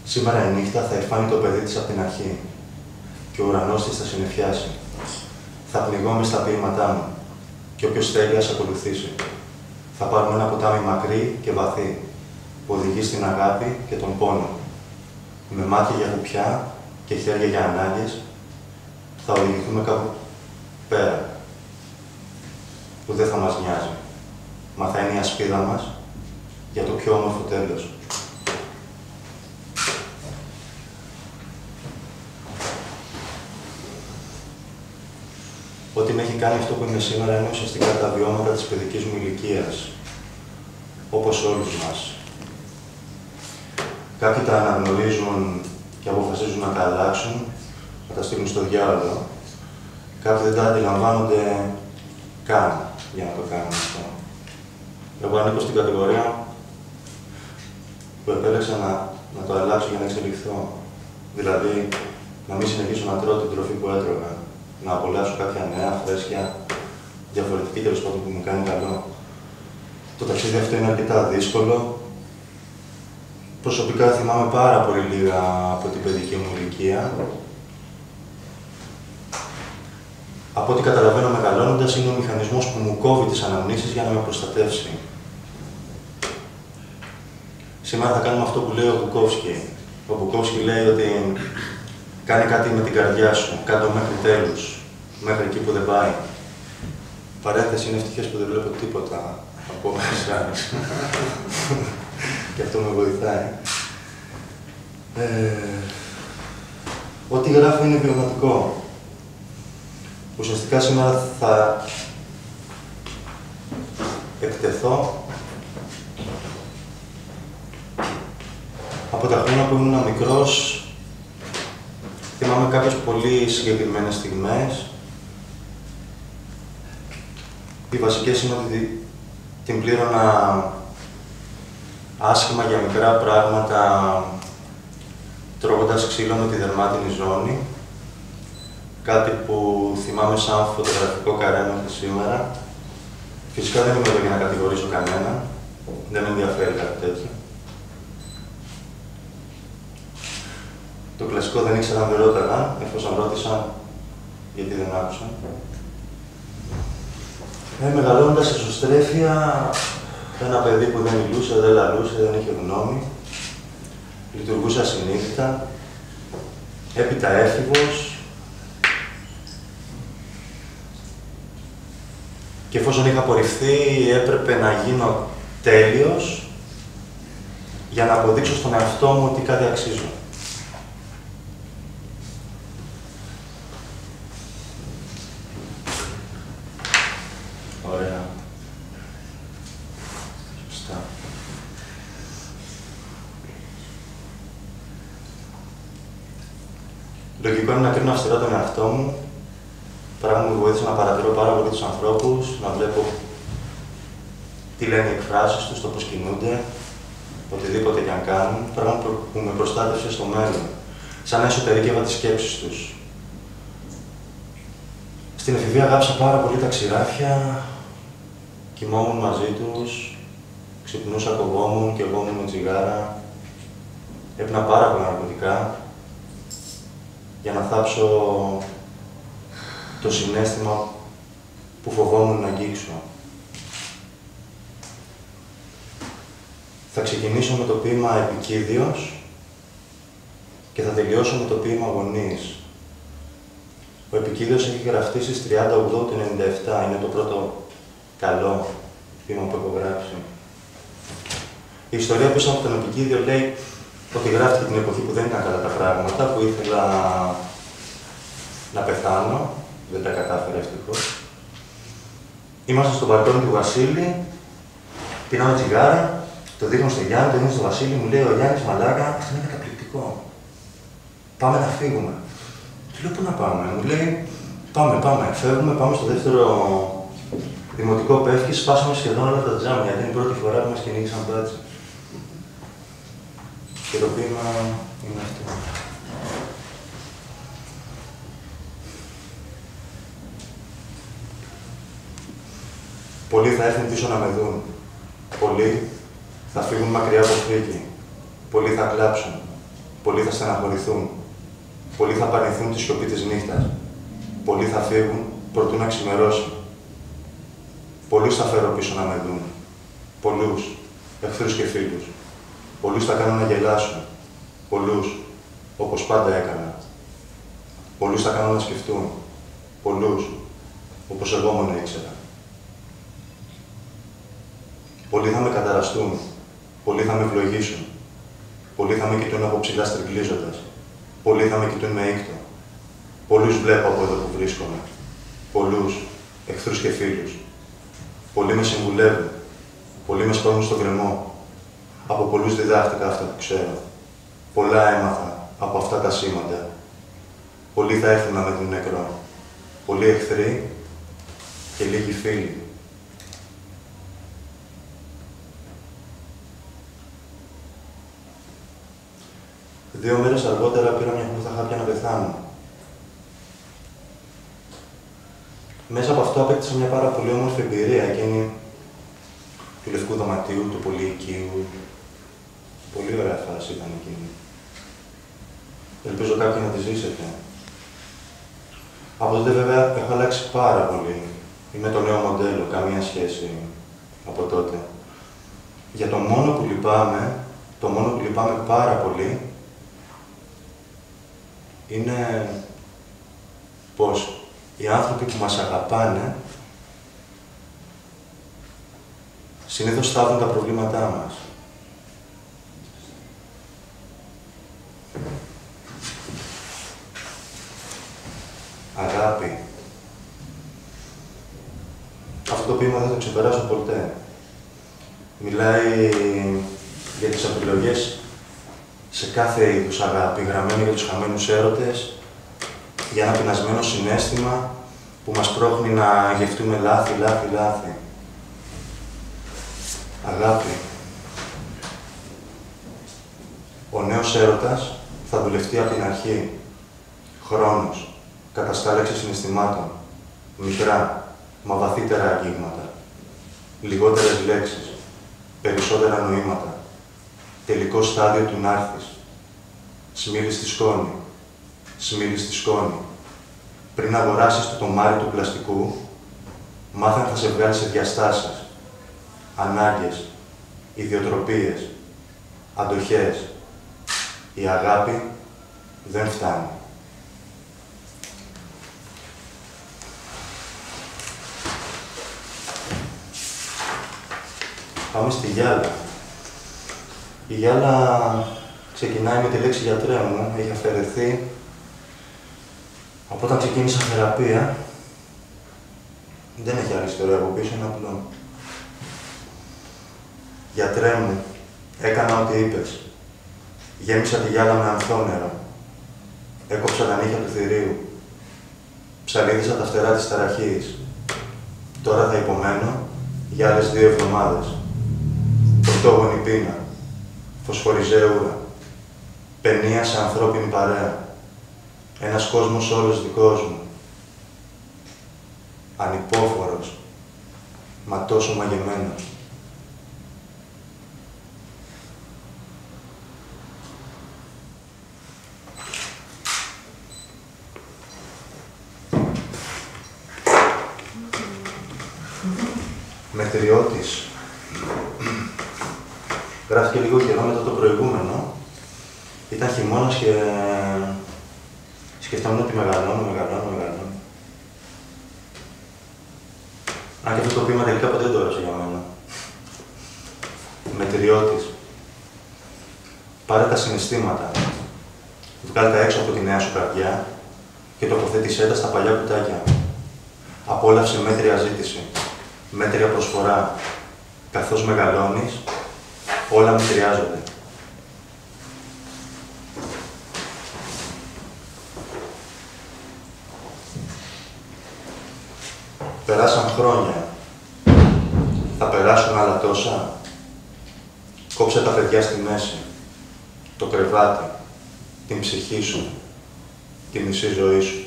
Σήμερα η νύχτα θα υφάνει το παιδί της από την αρχή και ο ουρανός της θα συννεφιάσει. Θα πνιγώ μες στα ποίηματά μου και όποιος θέλει ας ακολουθήσει. Θα πάρουμε ένα ποτάμι μακρύ και βαθύ που οδηγεί στην αγάπη και τον πόνο. Με μάτια για κουπιά και χέρια για ανάγκες θα οδηγηθούμε κάπου πέρα που δεν θα μας νοιάζει. Μα θα είναι η ασπίδα μας για το πιο όμορφο τέλος. Ό,τι με έχει κάνει αυτό που είμαι σήμερα είναι ουσιαστικά τα βιώματα της παιδικής μου ηλικίας, όπως όλους μας. Κάποιοι τα αναγνωρίζουν και αποφασίζουν να τα αλλάξουν, να τα στείλουν στο διάολο. Κάποιοι δεν τα αντιλαμβάνονται καν για να το κάνουν αυτό. Εγώ ανήκω στην κατηγορία που επέλεξα να το αλλάξω για να εξελιχθώ. Δηλαδή, να μην συνεχίσω να τρώω την τροφή που έτρωγα. Να απολαύσω κάποια νέα, φρέσκια, διαφορετική τέλος πάντων που μου κάνει καλό. Το ταξίδι αυτό είναι αρκετά δύσκολο. Προσωπικά θυμάμαι πάρα πολύ λίγα από την παιδική μου ηλικία. Από ό,τι καταλαβαίνω μεγαλώνοντας, είναι ο μηχανισμός που μου κόβει τις αναμνήσεις για να με προστατεύσει. Σήμερα θα κάνουμε αυτό που λέει ο Μπουκόφσκι. Ο Μπουκόφσκι λέει ότι κάνε κάτι με την καρδιά σου, κάτω μέχρι τέλους, μέχρι εκεί που δεν πάει. Παρένθεση, είναι ευτυχές που δεν βλέπω τίποτα από εσάς. Και αυτό με βοηθάει. Ό,τι γράφω είναι βιωματικό. Ουσιαστικά σήμερα θα εκτεθώ από τα χρόνια που ήμουν μικρός. Θυμάμαι κάποιες πολύ συγκεκριμένες στιγμές. Οι βασικές είναι ότι την πλήρωνα άσχημα για μικρά πράγματα, τρώγοντας ξύλο με τη δερμάτινη ζώνη. Κάτι που θυμάμαι σαν φωτογραφικό καρέ μέχρι σήμερα. Φυσικά δεν είμαι εδώ για να κατηγορήσω κανένα. Δεν με ενδιαφέρει κάτι τέτοιο. Το κλασικό δεν ήξερα αν δεν ρώταγα, εφόσον ρώτησα, γιατί δεν άκουσα. Μεγαλώνοντας σε εσωστρέφεια, ένα παιδί που δεν μιλούσε, δεν λαλούσε, δεν είχε γνώμη. Λειτουργούσε ασυνείδητα. Έπειτα έφηβος. Και εφόσον είχα απορριφθεί, έπρεπε να γίνω τέλειος για να αποδείξω στον εαυτό μου ότι κάτι αξίζω. Ωραία. Σωστά. Λογικό είναι να κρίνω αυστηρά τον εαυτό μου, πράγμα που μου βοήθησε να παρατηρώ πάρα πολύ τους ανθρώπους, να βλέπω τι λένε οι εκφράσεις τους, το πώς κινούνται, οτιδήποτε και αν κάνουν, πράγμα που με προστάτευσε στο μέλλον, σαν να εσωτερικεύα τις σκέψεις τους. Στην εφηβεία αγάπησα πάρα πολύ τα ξηράφια, κοιμόμουν μαζί τους, ξυπνούσα, κοβόμουν και εγώ με τσιγάρα, έπινα πάρα πολλά ναρκωτικά για να θάψω το συναίσθημα που φοβόμουν να αγγίξω. Θα ξεκινήσω με το ποίημα Επικίδιος και θα τελειώσω με το ποίημα Γονείς. Ο Επικίδιος έχει γραφτεί στις 30 Οκτώβρου του 1997. Είναι το πρώτο καλό ποίημα που έχω γράψει. Η ιστορία πίσω από τον Επικίδιο λέει ότι γράφτηκε την εποχή που δεν ήταν καλά τα πράγματα, που ήθελα να πεθάνω. Δεν τα κατάφερα ευτυχώς. Είμαστε στο μπαλκόνι του Βασίλη, πίναμε τσιγάρα, το δείχνω στο Γιάννη, το δείχνω στο Βασίλη, μου λέει ο Γιάννης μαλάκα, αυτό είναι καταπληκτικό. Πάμε να φύγουμε. Του λέω πού να πάμε, μου λέει πάμε, φεύγουμε, πάμε στο δεύτερο δημοτικό Πεύκη, σπάσαμε σχεδόν όλα τα τζάμια, γιατί είναι η πρώτη φορά που μας κυνήγησαν μπάτσι. Και το ποίημα είναι αυτό. Πολλοί θα έρθουν πίσω να με δουν. Πολλοί θα φύγουν μακριά από φρίκη. Πολλοί θα κλάψουν. Πολλοί θα στεναχωρηθούν. Πολλοί θα απαρνηθούν τη σιωπή της νύχτας. Πολλοί θα φύγουν προτού να ξημερώσει. Πολλούς θα φέρω πίσω να με δουν. Πολλούς, εχθρούς και φίλους. Πολλούς θα κάνω να γελάσουν. Πολλούς, όπως πάντα έκανα. Πολλούς θα κάνω να σκεφτούν. Πολλούς, όπως εγώ μόνο ήξερα. Πολλοί θα με καταραστούν. Πολλοί θα με ευλογήσουν. Πολλοί θα με κοιτούν από ψηλά στριγκλίζοντας. Πολλοί θα με κοιτούν με ήκτο. Πολλούς βλέπω από εδώ που βρίσκομαι. Πολλούς, εχθρούς και φίλους. Πολλοί με συμβουλεύουν. Πολλοί με σπρώχνουν στον κρεμό. Από πολλούς διδάχτηκα αυτά που ξέρω. Πολλά έμαθα από αυτά τα σήματα. Πολλοί θα έρθουν να με δουν νεκρό. Πολλοί εχθροί και λίγοι φίλοι. Δύο μέρες αργότερα πήρα μια κούτα χάπια να πεθάνω. Μέσα από αυτό απέκτησα μια πάρα πολύ όμορφη εμπειρία, εκείνη του λευκού δωματίου, του πολυοικείου. Πολύ ωραία φάση ήταν εκείνη. Ελπίζω κάποιοι να τη ζήσετε. Από τότε βέβαια έχω αλλάξει πάρα πολύ. Είμαι το νέο μοντέλο, καμία σχέση από τότε. Για το μόνο που λυπάμαι πάρα πολύ, είναι πως οι άνθρωποι που μας αγαπάνε συνήθως θάβουν τα προβλήματά μας. Αγάπη. Αυτό το ποίημα δεν θα το ξεπεράσω ποτέ. Μιλάει για τις επιλογές σε κάθε είδους αγάπη, γραμμένη για τους χαμένους έρωτες, για ένα πεινασμένο συναίσθημα που μας πρόχνει να γευτούμε λάθη. Αγάπη. Ο νέος έρωτας θα δουλευτεί από την αρχή. Χρόνος, καταστάλεξη συναισθημάτων, μικρά, μα βαθύτερα αγγίγματα, λιγότερες λέξεις, περισσότερα νοήματα, τελικό στάδιο του να'ρθεις, σμίλη στη σκόνη, σμίλη στη σκόνη. Πριν αγοράσεις το τομάρι του πλαστικού, μάθε αν θα σε βγάλει σε διαστάσεις, ανάγκες, ιδιοτροπίες, αντοχές. Η αγάπη δεν φτάνει. Πάμε στη γυάλα. Η γυάλα ξεκινάει με τη λέξη γιατρέ μου, έχει αφαιρεθεί από όταν ξεκίνησα θεραπεία. Δεν έχει άλλη ιστορία από πίσω, είναι απλό. Γιατρέ μου, έκανα ό,τι είπες. Γέμισα τη γυάλα με ανθό νερό. Έκοψα τα νύχια του θηρίου. Ψαλίδισα τα φτερά της ταραχής. Τώρα θα υπομένω για άλλες 2 εβδομάδες. Πρωτόγονη πείνα. Φωσφοριζέ ούρα. Παινία σε ανθρώπινη παρέα. Ένας κόσμος όλος δικός μου. Ανυπόφορος. Μα τόσο μαγεμένος. Μετριώτης. Γράφει και λίγο καιρό μετά το προηγούμενο. Ήταν χειμώνας και σκεφτόμουν ότι μεγαλώνω. Αν και αυτό το ποίημα τελικά ποτέ δεν το έγραψε για μένα. Μετριώτης. Πάρε τα συναισθήματα. Βγάλε τα έξω από τη νέα σου καρδιά και τοποθέτησέ τα στα παλιά κουτάκια. Απόλαυσε μέτρια ζήτηση. Μέτρια προσφορά. Καθώς μεγαλώνεις, όλα μετριάζονται. Περάσαν χρόνια. Θα περάσουν άλλα τόσα. Κόψε τα παιδιά στη μέση. Το κρεβάτι. Την ψυχή σου. Τη μισή ζωή σου.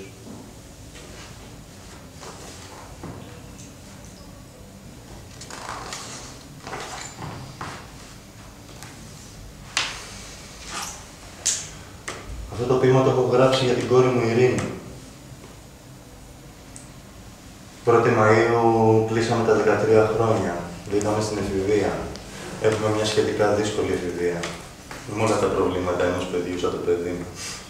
γράψει για την κόρη μου Ειρήνη. 1η Μαΐου κλείσαμε τα 13 χρόνια. Μπήκαμε στην εφηβεία. Έχουμε μια σχετικά δύσκολη εφηβεία. Με όλα τα προβλήματα ενός παιδιού σαν το παιδί μου.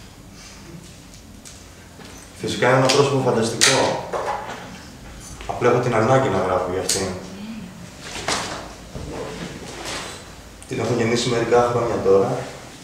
Φυσικά είναι ένα πρόσωπο φανταστικό. Απλά έχω την ανάγκη να γράφω για αυτήν. Την έχω γεννήσει μερικά χρόνια τώρα.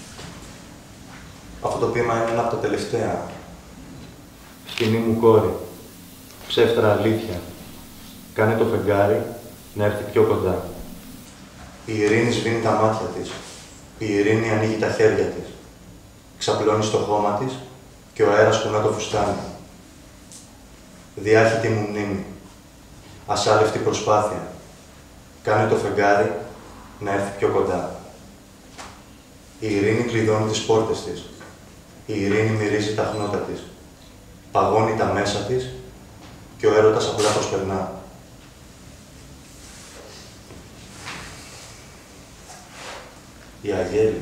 Αυτό το ποίημα είναι ένα από τα τελευταία. Σκηνή μου κόρη. Ψεύτρα αλήθεια. Κάνε το φεγγάρι να έρθει πιο κοντά. Η Ειρήνη σβήνει τα μάτια της. Η Ειρήνη ανοίγει τα χέρια της. Ξαπλώνει στο χώμα της και ο αέρας κουνά το φουστάνι. Διάχυτη μου μνήμη. Ασάλευτη προσπάθεια. Κάνε το φεγγάρι να έρθει πιο κοντά. Η Ειρήνη κλειδώνει τις πόρτες της. Η Ειρήνη μυρίζει τα χνότα της. Παγώνει τα μέσα της και ο έρωτας απλά προσπερνά. Η Αγέλη.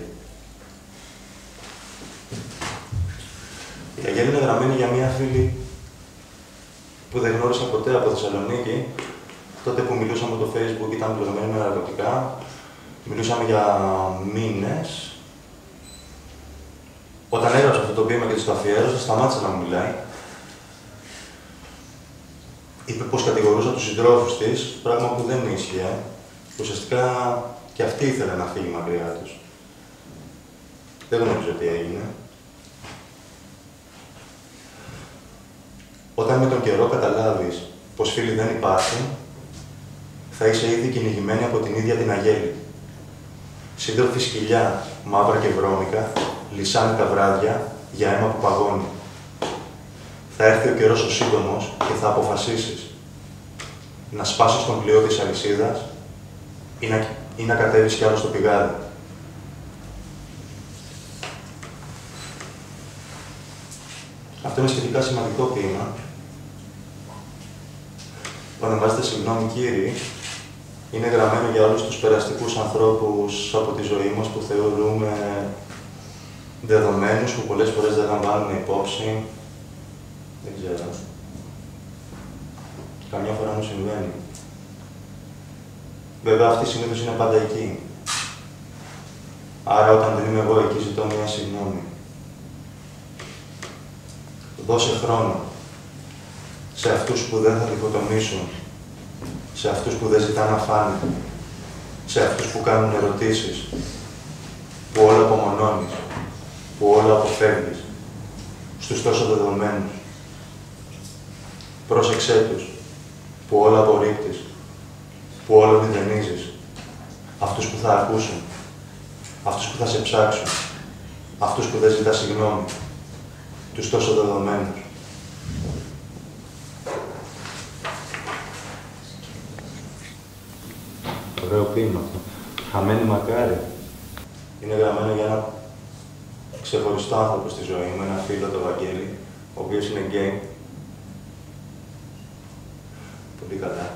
Η Αγέλη είναι γραμμένη για μία φίλη που δεν γνώρισα ποτέ από Θεσσαλονίκη. Τότε που μιλούσαμε το Facebook ήταν πληρωμένη με ναρκωτικά. Μιλούσαμε για μήνες. Όταν έγραψα αυτό το ποίημα και της το αφιέρωσα, σταμάτησε να μου μιλάει. Είπε πως κατηγορούσα τους συντρόφους της, πράγμα που δεν ίσχυε. Ουσιαστικά και αυτή ήθελε να φύγει μακριά τους. Δεν γνωρίζω τι έγινε. Όταν με τον καιρό καταλάβεις πως φίλοι δεν υπάρχουν, θα είσαι ήδη κυνηγημένη από την ίδια την Αγέλη. Σύντροφοι σκυλιά, μαύρα και βρώμικα, λυσάνε τα βράδια για αίμα που παγώνει. Θα έρθει ο καιρός ο σύντομος και θα αποφασίσεις να σπάσεις τον πλοίο της αλυσίδας ή να κατέβεις κι άλλο στο πηγάδι. Αυτό είναι σχετικά σημαντικό ποίημα. Ονομάζεται «Συγγνώμη κύριοι». Είναι γραμμένο για όλους τους περαστικούς ανθρώπους από τη ζωή μας που θεωρούμε δεδομένους, που πολλές φορές δεν λαμβάνουν υπόψη. Δεν ξέρω. Καμιά φορά μου συμβαίνει. Βέβαια, αυτή συνήθως είναι πάντα εκεί. Άρα, όταν δεν είμαι εγώ εκεί, ζητώ μια συγγνώμη. Δώσε χρόνο σε αυτούς που δεν θα διχοτομήσουν, σε αυτούς που δεν ζητάνε να φάνε, σε αυτούς που κάνουν ερωτήσεις, που όλα απομονώνεις, που όλα αποφεύγεις, στους τόσο δεδομένους. Πρόσεξέ τους, που όλα απορρίπτεις, που όλα μηδενίζεις, αυτούς που θα ακούσουν, αυτούς που θα σε ψάξουν, αυτούς που δεν ζητά συγγνώμη, τους τόσο δεδομένους. Ωραίο ποίημα αυτό. Χαμένη μακάρι. Είναι γραμμένο για ένα ξεχωριστό άνθρωπο στη ζωή μου, ένα φίλο, το Βαγγέλη, ο οποίος είναι γκέι. Πολύ καλά.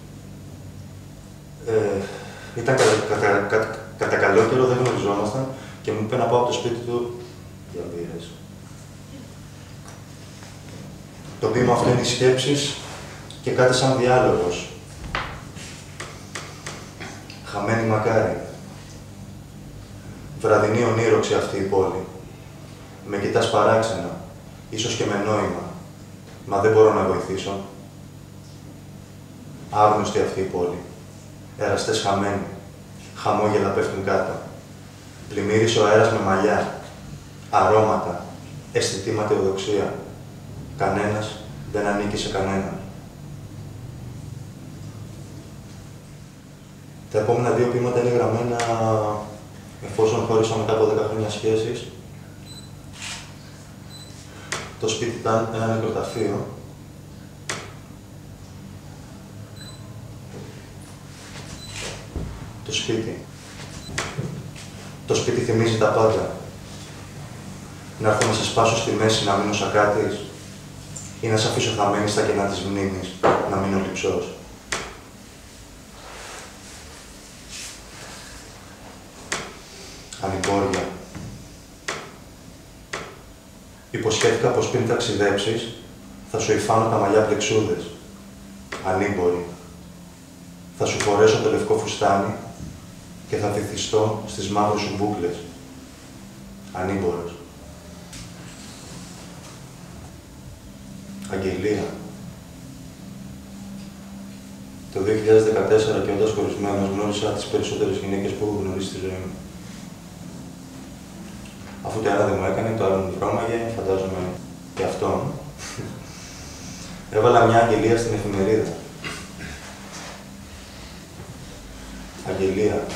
Ήταν κατά καλό καιρό, δεν γνωριζόμασταν και μου είπε να πάω από το σπίτι του για μπύρες. Το ποίημα αυτό είναι οι σκέψεις και κάτι σαν διάλογος. Χαμένη μακάρι. Βραδινή ονείροξη αυτή η πόλη. Με κοιτάς παράξενα, ίσως και με νόημα, μα δεν μπορώ να βοηθήσω. Άγνωστη αυτή η πόλη. Εραστές χαμένοι. Χαμόγελα πέφτουν κάτω. Πλημμύρισε ο αέρας με μαλλιά. Αρώματα. Αισθητή ματαιοδοξία. Κανένας δεν ανήκει σε κανέναν. Τα επόμενα δύο ποίηματα είναι γραμμένα εφόσον χώρισα μετά από 10 χρόνια σχέσης. Το σπίτι ήταν ένα νεκροταφείο. Το σπίτι. Το σπίτι θυμίζει τα πάντα. Να έρθω να σε σπάσω στη μέση, να μείνω σακάτης, ή να σε αφήσω χαμένη στα κενά της μνήμης, να μείνω λειψός. Ανυπόρια. υποσχέθηκα πως πριν ταξιδέψεις, θα σου υφάνω τα μαλλιά πλεξούδες. Ανήμπορη. Θα σου φορέσω το λευκό φουστάνι και θα βυθιστώ στις μαύρες σου μπούκλες. Ανήμπορος. Αγγελία. Το 2014 και όντας χωρισμένος γνώρισα τις περισσότερες γυναίκες που έχω γνωρίσει στη ζωή μου. Αφού το ένα δεν μου έκανε, το άλλο μου δρόμαγε, φαντάζομαι και αυτόν. Έβαλα μια αγγελία στην εφημερίδα. Αγγελία.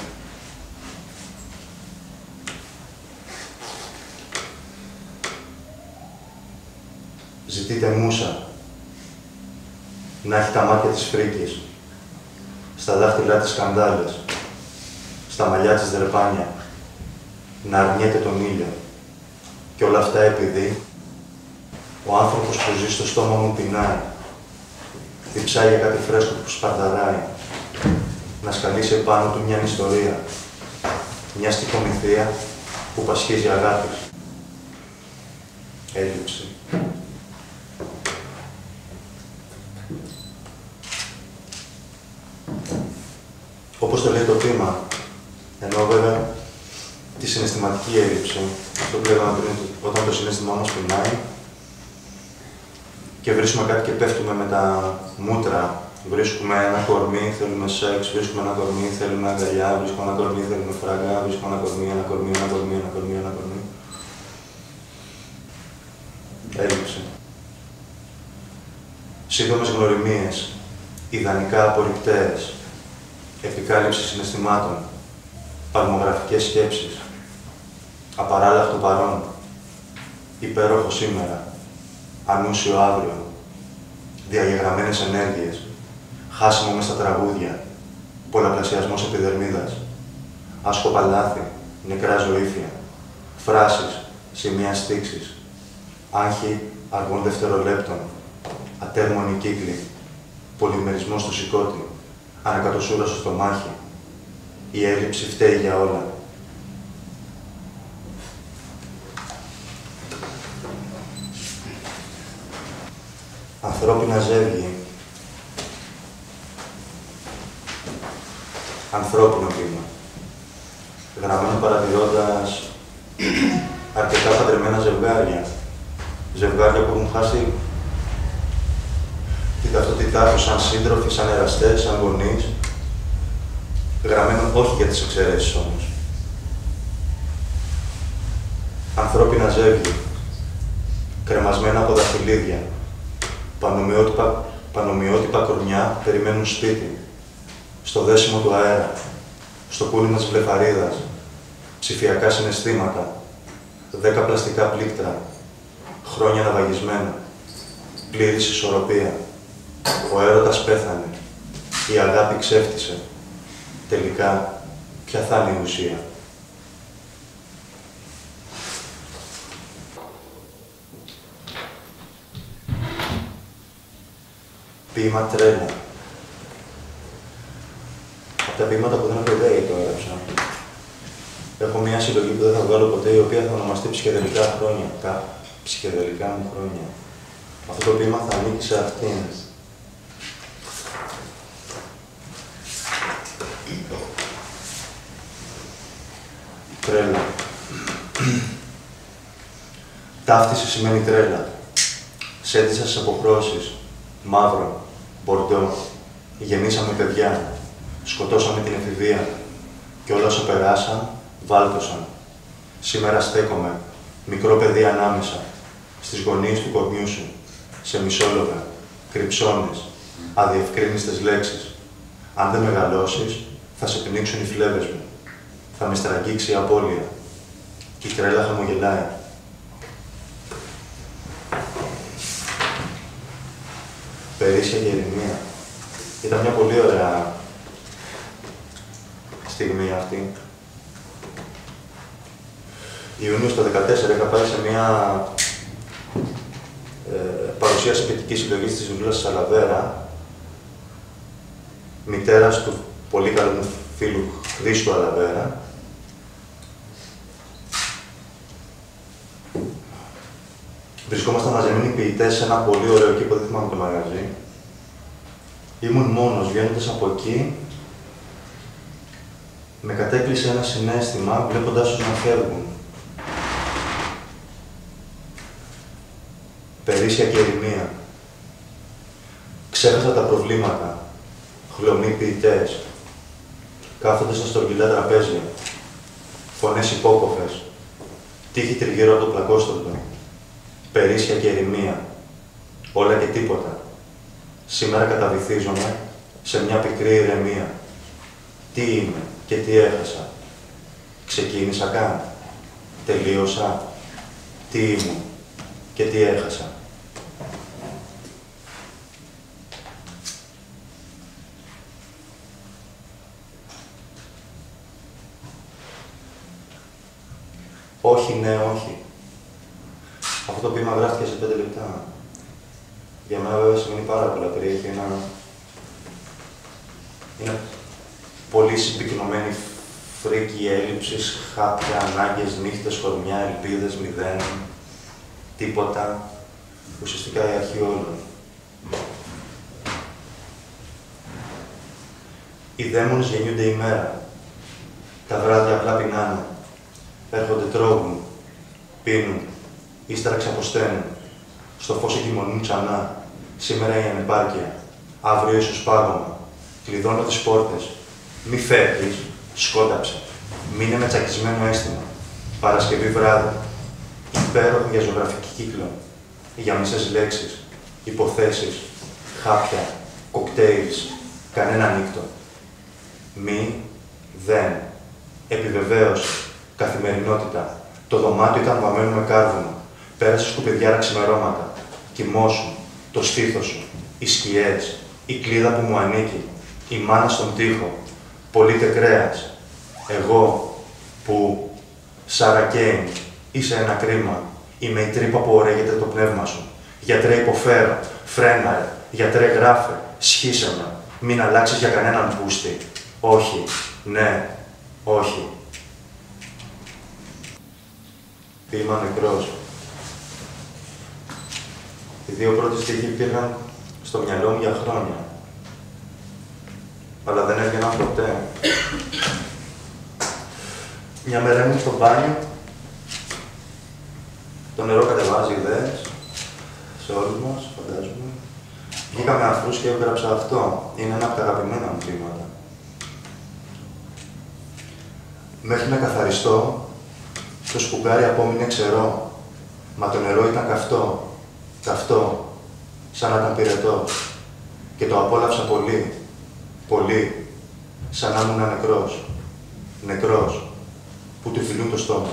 Ζητείτε μούσα. Να έχει τα μάτια της φρίκης. Στα δάχτυλά της σκανδάλες. Στα μαλλιά της δρεπάνια. Να αρνιέται τον ήλιο. Και όλα αυτά επειδή ο άνθρωπος που ζει στο στόμα μου πεινάει. Διψάει για κάτι φρέσκο που σπαρταράει. Να σκαλίσει επάνω του μια ιστορία. Μια στοιχομηθεία που πασχίζει αγάπης. Έλλειψη. Όπως το λέει το ποίημα, ενώ βέβαια τη συναισθηματική έλλειψη, αυτό που λέγαμε πριν, όταν το συναίσθημά μας πεινάει και βρίσκουμε κάτι και πέφτουμε με τα μούτρα, βρίσκουμε ένα κορμί, θέλουμε σεξ, βρίσκουμε ένα κορμί, θέλουμε αγκαλιά, βρίσκουμε ένα κορμί, θέλουμε φράγκα, βρίσκουμε ένα κορμί, ένα κορμί, ένα κορμί, ένα κορμί, ένα κορμί. Έλλειψη. Σύντομες γνωριμίες, ιδανικά απορριπταίες, επικάλυψη συναισθημάτων, παλμογραφικές σκέψεις, απαράλλαχτο παρόν, υπέροχο σήμερα, ανούσιο αύριο, διαγεγραμμένες ενέργειες, χάσιμο μες στα τραγούδια, πολλαπλασιασμός επιδερμίδας, άσκοπα λάθη, νεκρά ζωήφια, φράσεις, σημεία στίξης, άγχη αργών δευτερολέπτων, ατέρμονοι κύκλοι, πολυμερισμός στο σηκώτη, ανακατοσούρα στο στομάχι, η έλλειψη φταίει για όλα. Ανθρώπινα ζεύγη. Ανθρώπινο ποίημα. Γραμμένο παρατηρώντας αρκετά παντρεμένα ζευγάρια. Ζευγάρια που έχουν χάσει την ταυτότητά τους σαν σύντροφοι, σαν εραστές, σαν γονείς. Γραμμένο όχι για τις εξαιρέσεις όμως. Ανθρώπινα ζεύγη. Κρεμασμένα από δαχτυλίδια. Πανομοιότυπα κορμιά περιμένουν σπίτι. Στο δέσιμο του αέρα. Στο κούνημα της βλεφαρίδας. Ψηφιακά συναισθήματα. 10 πλαστικά πλήκτρα. Χρόνια ναυαγισμένα. Πλήρης ισορροπία. Ο έρωτας πέθανε. Η αγάπη ξέφτισε. Τελικά, ποια θα είναι η ουσία. Ποίημα τρέλα. Από τα ποίηματα που δεν έχω ιδέα το έγραψα. Έχω μια συλλογή που δεν θα βγάλω ποτέ, η οποία θα ονομαστεί ψυχεδελικά χρόνια. Τα ψυχεδελικά μου χρόνια. Αυτό το ποίημα θα ανήκει σε αυτήν. Τρέλα. Ταύτιση σημαίνει τρέλα. Σέντισα στις αποχρώσεις. Μαύρο. Μπορντό. Γεννήσαμε παιδιά. Σκοτώσαμε την εφηβεία. Και όλα όσα περάσαν, βάλτωσαν. Σήμερα στέκομαι. Μικρό παιδί ανάμεσα. Στις γωνίες του κορμιού σου. Σε μισόλογα. Κρυψώνες. Αδιευκρίνιστες λέξεις. Αν δεν μεγαλώσεις, θα σε πνίξουν οι φλέβες μου. Θα με στραγγίξει η απώλεια. Και η τρέλα χαμογελάει. Περίσσια και ηρεμία. Ήταν μια πολύ ωραία στιγμή αυτή. Ιουνίου στο 2014 είχα πάει σε μια παρουσίαση ποιητικής συλλογής της Βουλής Σαλαβέρα, μητέρας του πολύ καλού μου φίλου Χρήστου Αλαβέρα. Βρισκόμασταν μαζεμένοι ποιητές σε ένα πολύ ωραίο κήπο, δεν θυμάμαι το μαγαζί. Ήμουν μόνος, βγαίνοντας από εκεί, με κατέκλυσε ένα συναίσθημα, βλέποντάς τους να φεύγουν. Περίσσια και ερημία. Ξέχασα τα προβλήματα. Χλωμοί ποιητές. Κάθονται στα στρογγυλά τραπέζια. Φωνές υπόκοφες. Τύχη τριγύρω από το πλακόστρωτο. Περίσσια και ερημία. Όλα και τίποτα. Σήμερα καταβυθίζομαι σε μια πικρή ηρεμία. Τι είμαι και τι έχασα. Ξεκίνησα καν. Τελείωσα. Τι ήμουν και τι έχασα. Όχι, ναι, όχι. Αυτό το ποίημα γράφτηκε σε 5 λεπτά. Για μένα βέβαια σημαίνει πάρα πολλά περίεργα. Είναι πολύ συμπυκνωμένη φρίκη έλλειψης, χάπια, ανάγκες, νύχτες, χορμιά, ελπίδες, μηδέν. Τίποτα. Ουσιαστικά η αρχή όλων. Οι δαίμονες γεννιούνται ημέρα. Τα βράδια απλά πεινάνε. Έρχονται, τρώγουν, πίνουν, ύστερα ξαποσταίνουν. Στο φως εγκυμονούν ξανά. Σήμερα η ανεπάρκεια. Αύριο ίσως πάγωμα. Κλειδώνω τις πόρτες. Μη φεύγεις, σκόνταψε. Μείνε με τσακισμένο αίσθημα. Παρασκευή βράδυ. Υπέροχο για ζωγραφική κύκλο. Για μισές λέξεις. Υποθέσεις. Χάπια. Κοκτέιλς. Κανένα νύκτο. Μη. Δεν. Επιβεβαίωση. Καθημερινότητα. Το δωμάτιο ήταν βαμμένο με κάρβουνο. Πέρασε σκουπιδιάρα ξημερώματα. Κοιμόσου. Το στήθος σου. Οι σκιές. Η κλίδα που μου ανήκει. Η μάνα στον τοίχο. Πολύτε κρέας. Εγώ που. Σάρα Κέιν. Είσαι ένα κρίμα. Είμαι η τρύπα που ωραίγεται το πνεύμα σου. Γιατρέ, υποφέρω. Φρέναρε. Γιατρέ, γράφε. Σχίσε με. Μην αλλάξεις για κανέναν πούστη. Όχι. Ναι. Όχι. Ποίημα νεκρός. Οι δύο πρώτες στίχοι υπήρχαν στο μυαλό μου για χρόνια. Αλλά δεν έβγαιναν ποτέ. Μια μέρα ήμουν στο μπάνιο. Το νερό κατεβάζει ιδέες. Σε όλους μας, φαντάζομαι. Βγήκα με αφρούς και έγραψα αυτό. Είναι ένα από τα αγαπημένα μου ποίηματα. Μέχρι να καθαριστώ, το σπουγγάρι απόμεινε ξερό. Μα το νερό ήταν καυτό. Καυτό. Σαν να ήταν πυρετό. Και το απόλαυσα πολύ. Πολύ. Σαν να ήμουν νεκρός. Νεκρός. Που του φιλούν το στόμα.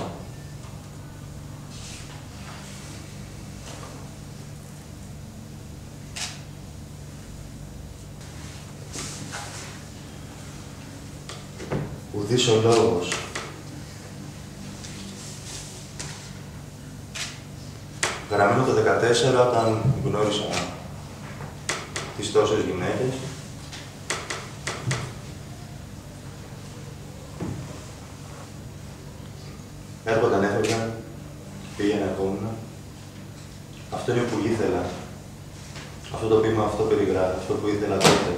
Ουδής ο λόγος. Γραμμένο το 14 όταν γνώρισα τις τόσες γυναίκες. Έρχονταν, έφευγαν, πήγαινε, ερχόμουν. Αυτό είναι που ήθελα. Αυτό το ποίημα, αυτό περιγράφει, αυτό που ήθελα τότε.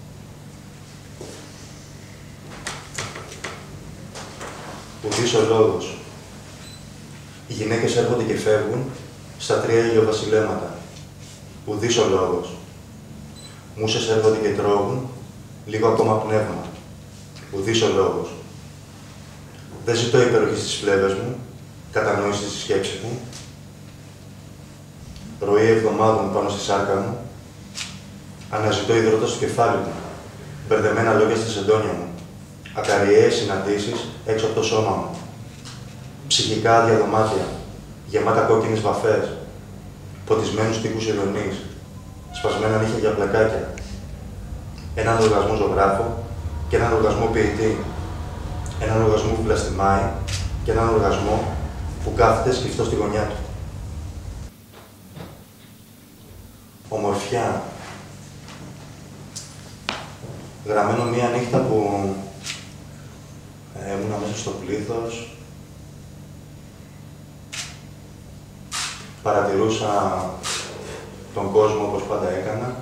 Ουδής ο λόγος. Οι γυναίκες έρχονται και φεύγουν στα 3 ηλιοβασιλέματα. Ουδής ο λόγος. Μούσες έρχονται και τρώγουν λίγο ακόμα πνεύμα. Ουδής ο λόγος. Δεν ζητώ υπεροχή στις φλέβες μου, κατανόηση στη σκέψη μου. Ροή εβδομάδων πάνω στη σάρκα μου. Αναζητώ υδρότα στο κεφάλι μου. Μπερδεμένα λόγια στα σεντόνια μου. Ακαριαίες συναντήσεις έξω από το σώμα μου. Ψυχικά άδεια δωμάτια, γεμάτα κόκκινες βαφές. Ποτισμένους τοίχους ειρωνής. Σπασμένα νύχια για πλακάκια. Έναν οργασμό ζωγράφο και έναν οργασμό ποιητή. Έναν οργασμό που πλαστιμάει και έναν οργασμό που κάθεται σκυφτό στη γωνιά του. Ομορφιά. Γραμμένο μία νύχτα που ήμουνα μέσα στο πλήθος. παρατηρούσα τον κόσμο όπως πάντα έκανα.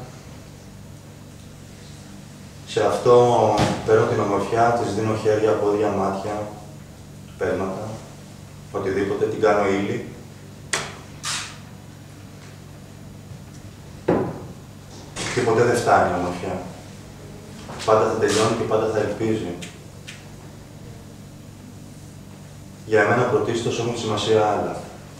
Σε αυτό παίρνω την ομορφιά, της δίνω χέρια, πόδια, μάτια, πέρματα, οτιδήποτε, την κάνω ύλη. Και ποτέ δεν φτάνει η ομορφιά. Πάντα θα τελειώνει και πάντα θα ελπίζει. Για εμένα πρωτίστως έχουν σημασία άλλα.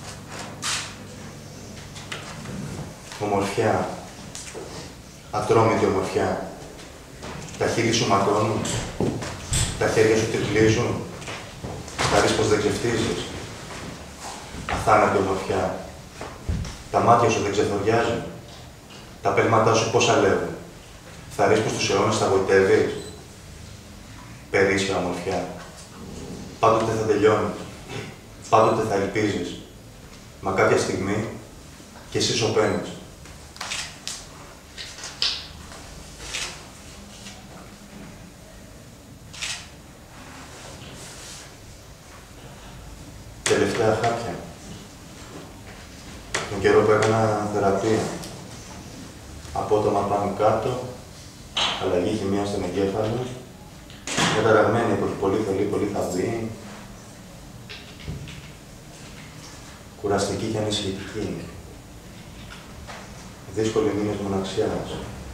Ομορφιά. Ατρόμητη ομορφιά. Τα χείλη σου ματώνουν. Τα χέρια σου τριπλίζουν. Θα δεις πως δεν ξεφτίζεις. Αθάνατη ομορφιά. Τα μάτια σου δεν ξεθοριάζουν. Τα πέλματά σου πώς αλεύουν. Θα δεις πως τους αιώνες θα γοητεύεις. Περίσσια ομορφιά. Πάντοτε θα τελειώνει. Πάντοτε θα ελπίζεις. Μα κάποια στιγμή και εσύ σωπαίνεις. Τελευταία χάπια. Τον καιρό που έκανα θεραπεία. Απότομα πάνω κάτω, αλλαγή χημεία στον εγκέφαλο, καταραγμένη που πολύ θέλει, πολύ θα βγει, κουραστική και ανησυχητική, δύσκολοι μήνες μοναξιάς,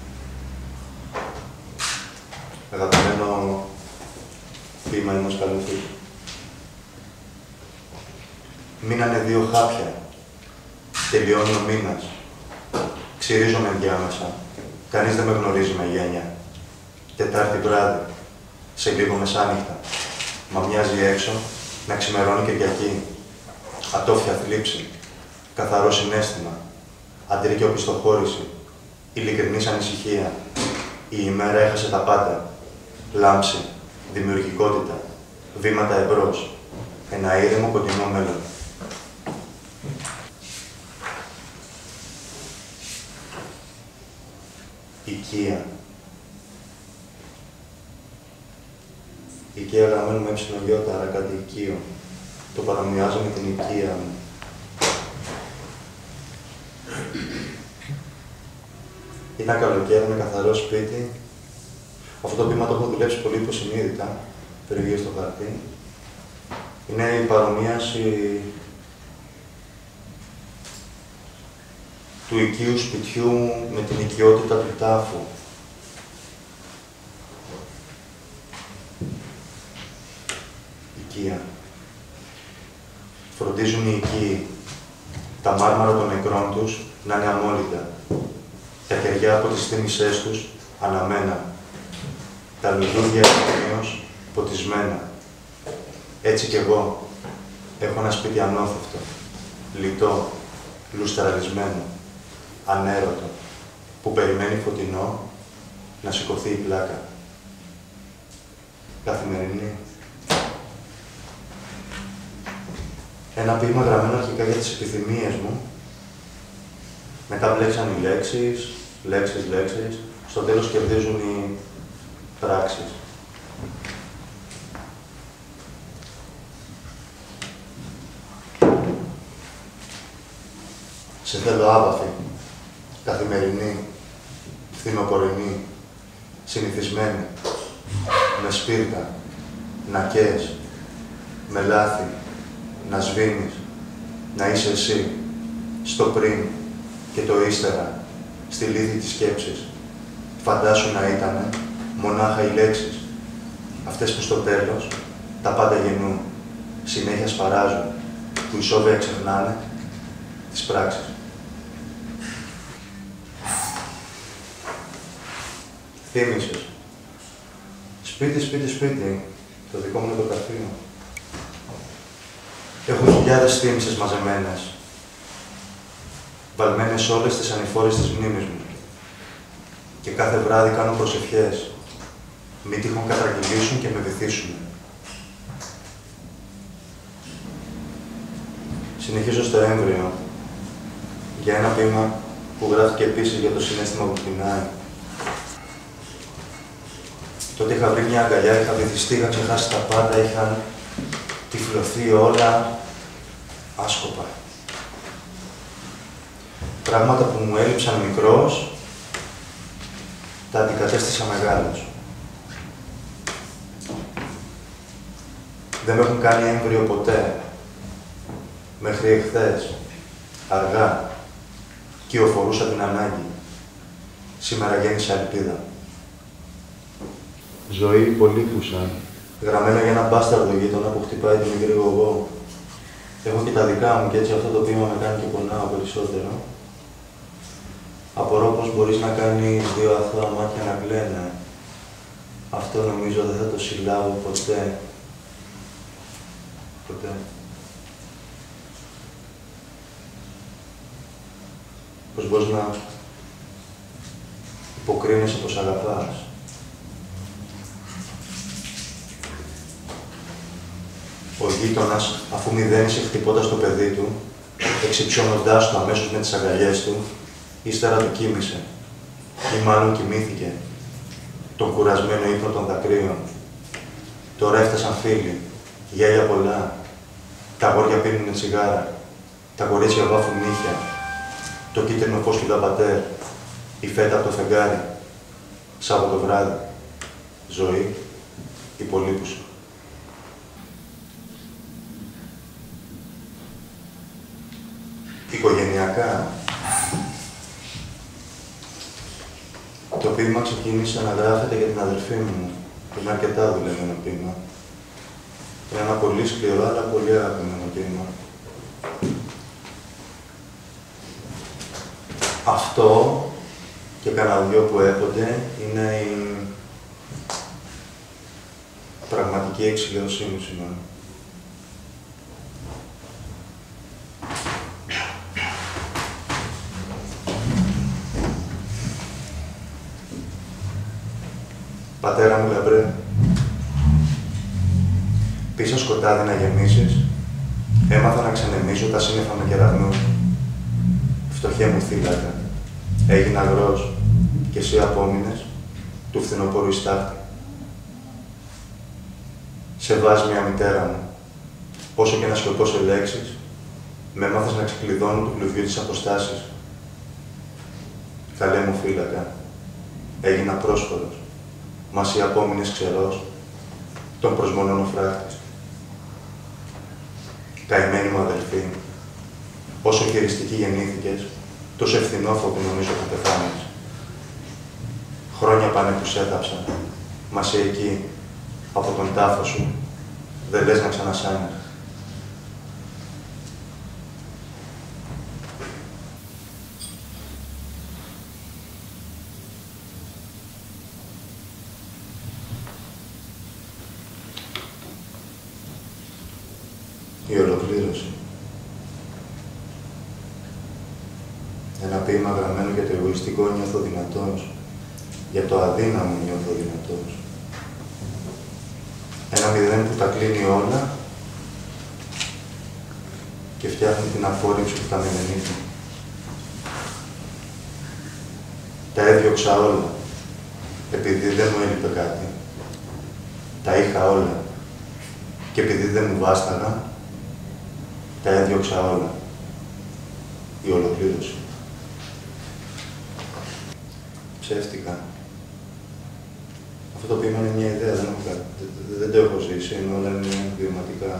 αγαπημένο ποίημα ενός καλού φίλου. Μείνανε 2 χάπια, τελειώνει ο μήνας. Ξυρίζομαι ενδιάμεσα. Κανείς δεν με γνωρίζει με γένεια. Τετάρτη βράδυ, σε λίγο μεσάνυχτα. Μα μοιάζει έξω να ξημερώνει Κυριακή. Ατόφια θλίψη, καθαρό συναίσθημα, αντρική οπισθοχώρηση, ειλικρινής ανησυχία. Η ημέρα έχασε τα πάντα. Λάμψη, δημιουργικότητα, βήματα εμπρός. Ένα ήρεμο κοντινό μέλλον. Οικία. Οικία γραμμένο με έψιλον άρα κάτι οικείο. Το παραμοιάζω με την οικία μου. Ήταν καλοκαίρι με καθαρό σπίτι. Αυτό το ποίημα το έχω δουλέψει πολύ υποσυνείδητα, περιηγεί στο χαρτί. Είναι η παρομοίαση του οικείου σπιτιού με την οικειότητα του τάφου. Οικία. Φροντίζουν οι οικοί τα μάρμαρα των νεκρών τους να είναι αμόλυντα, τα κεριά από τις θύμησές τους αναμένα, τα λουλούδια εκμείως ποτισμένα. Έτσι κι εγώ έχω ένα σπίτι ανώθευτο, λιτό, λουστραρισμένο, ανέρωτο, που περιμένει φωτεινό να σηκωθεί η πλάκα. Καθημερινή. Ένα ποίημα γραμμένο αρχικά για τις επιθυμίες μου. Μετά μπλέξαν οι λέξεις, στο τέλος κερδίζουν οι πράξεις. Σε θέλω άβαφη, καθημερινή, φθινοπορεινή, συνηθισμένη, με σπίρτα, να καίες, με λάθη, να σβήνεις, να είσαι εσύ, στο πριν και το ύστερα, στη λύθη της σκέψης. Φαντάσου να ήτανε μονάχα οι λέξεις, αυτές που στο τέλος τα πάντα γεννούν, συνέχεια σπαράζουν, που ισόβια ξεχνάνε τις πράξεις. Θύμησες. Σπίτι, το δικό μου είναι το γραφείο. Έχω χιλιάδες θύμησες μαζεμένες, βαλμένες σε όλες τις ανηφόρες της μνήμης μου. Και κάθε βράδυ κάνω προσευχές, μη τυχόν κατρακυλήσουν και με βυθίσουν. Συνεχίζω στο έμβριο, για ένα ποίημα που γράφτηκε επίσης για το συναίσθημα που πεινάει. Τότε είχα βρει μια αγκαλιά, είχα βυθιστεί, είχα ξεχάσει τα πάντα, είχαν τυφλωθεί όλα άσκοπα. Πράγματα που μου έλειψαν μικρός, τα αντικατέστησα μεγάλος. Δεν με έχουν κάνει έμβριο ποτέ. Μέχρι εχθές, αργά, κυοφορούσα την ανάγκη. Σήμερα γέννησα ελπίδα. Ζωή υπολείπουσα, γραμμένα για έναν μπάσταρδο γείτονα που χτυπάει την μικρή γογό. Έχω και τα δικά μου και έτσι αυτό το ποίημα με κάνει και πονάω περισσότερο. Απορώ πως μπορείς να κάνεις δύο αθώα μάτια να κλαίνε. Αυτό νομίζω δεν θα το συλλάβω ποτέ. Ποτέ. Πως μπορείς να υποκρίνεσαι πως αγαπάς. Ο γείτονας, αφού μηδένισε χτυπώντας το παιδί του, εξυψώνοντάς το αμέσως με τις αγκαλιές του, ύστερα του κοίμησε, ή μάλλον κοιμήθηκε, τον κουρασμένο ύπνο των δακρύων. Τώρα έφτασαν φίλοι, γέλια πολλά, τα αγόρια πίνουνε τσιγάρα, τα κορίτσια βάφουν νύχια, το κίτρινο φως του λαμπατέρ, η φέτα από το φεγγάρι, Σάββατο βράδυ, ζωή, υπολείπουσα. Οικογενειακά, το ποίημα ξεκίνησε να γράφεται για την αδερφή μου. Είναι αρκετά δουλεμένο ποίημα. Είναι ένα πολύ σκληρό, αλλά πολύ αγαπημένο ποίημα. Αυτό και κανένα δυο που έπονται είναι η πραγματική εξηλαίωσή μου σήμερα. Πατέρα μου λαμπρέ, πίσω σκοτάδι να γεμίσεις, έμαθα να ξενεμίζω τα σύννεφα με κεραυνούς. Φτωχέ μου θύλακα, έγινα αγρός και εσύ απόμεινες του φθινοπόρου η στάχτη. Σε βάζει μια μητέρα μου, όσο και να σιωπώ λέξεις, με έμαθες να ξεκλειδώνω του κλουβιού της αποστάσης. Καλέ μου φύλακα, έγινα πρόσφορος. Μα εσύ απόμεινες ξερός, τον προσμονώνω φράχτης. Καημένη μου αδελφή, όσο χειριστική γεννήθηκες, τόσο ευθυνόφοβη νομίζω θα πεθάνεις. Χρόνια πάνε που σ' έθαψα, μα εσύ εκεί, από τον τάφο σου, δεν λες να ξανασάνεις. Η ολοκλήρωση. Ένα ποίημα γραμμένο για το εγωιστικό νιώθω δυνατός. Για το αδύναμο νιώθω δυνατός. Ένα μηδέν που τα κλείνει όλα και φτιάχνει την αφόρηψη που τα μηδενίζει. Τα έδιωξα όλα, επειδή δεν μου έλειπε κάτι. Τα είχα όλα και επειδή δεν μου βάσταγα, τα έδιωξα όλα. Η ολοκλήρωση. Ψεύτικα. Αυτό το ποίημα είναι μια ιδέα, δεν το έχω ζήσει, είναι όλα βιωματικά.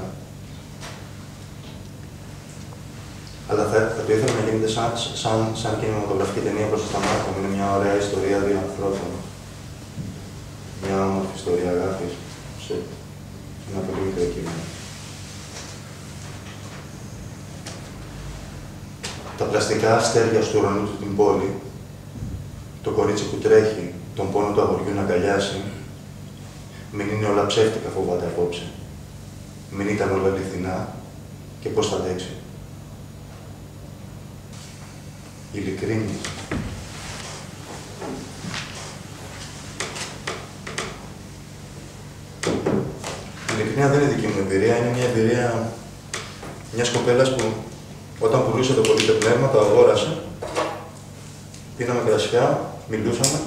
Αλλά θα το ήθελα να γίνεται σαν κινηματογραφική ταινία προς τα μάτια μου. Είναι μια ωραία ιστορία δύο ανθρώπων. Μια όμορφη ιστορία αγάπης σε ένα πολύ μικρό κείμενο. Τα πλαστικά αστέρια του ουρανού του την πόλη, το κορίτσι που τρέχει, τον πόνο του αγοριού να αγκαλιάσει, μην είναι όλα ψεύτικα φοβάται απόψε. Μην ήταν όλα αληθινά και πώς θα αντέξει. Ειλικρίνη. Η ειλικρίνεια δεν είναι δική μου εμπειρία, είναι μια εμπειρία μιας κοπέλας που όταν πουλούσε το πολυτεπνεύμα, το αγόρασε, πίναμε κρασιά, μιλούσαμε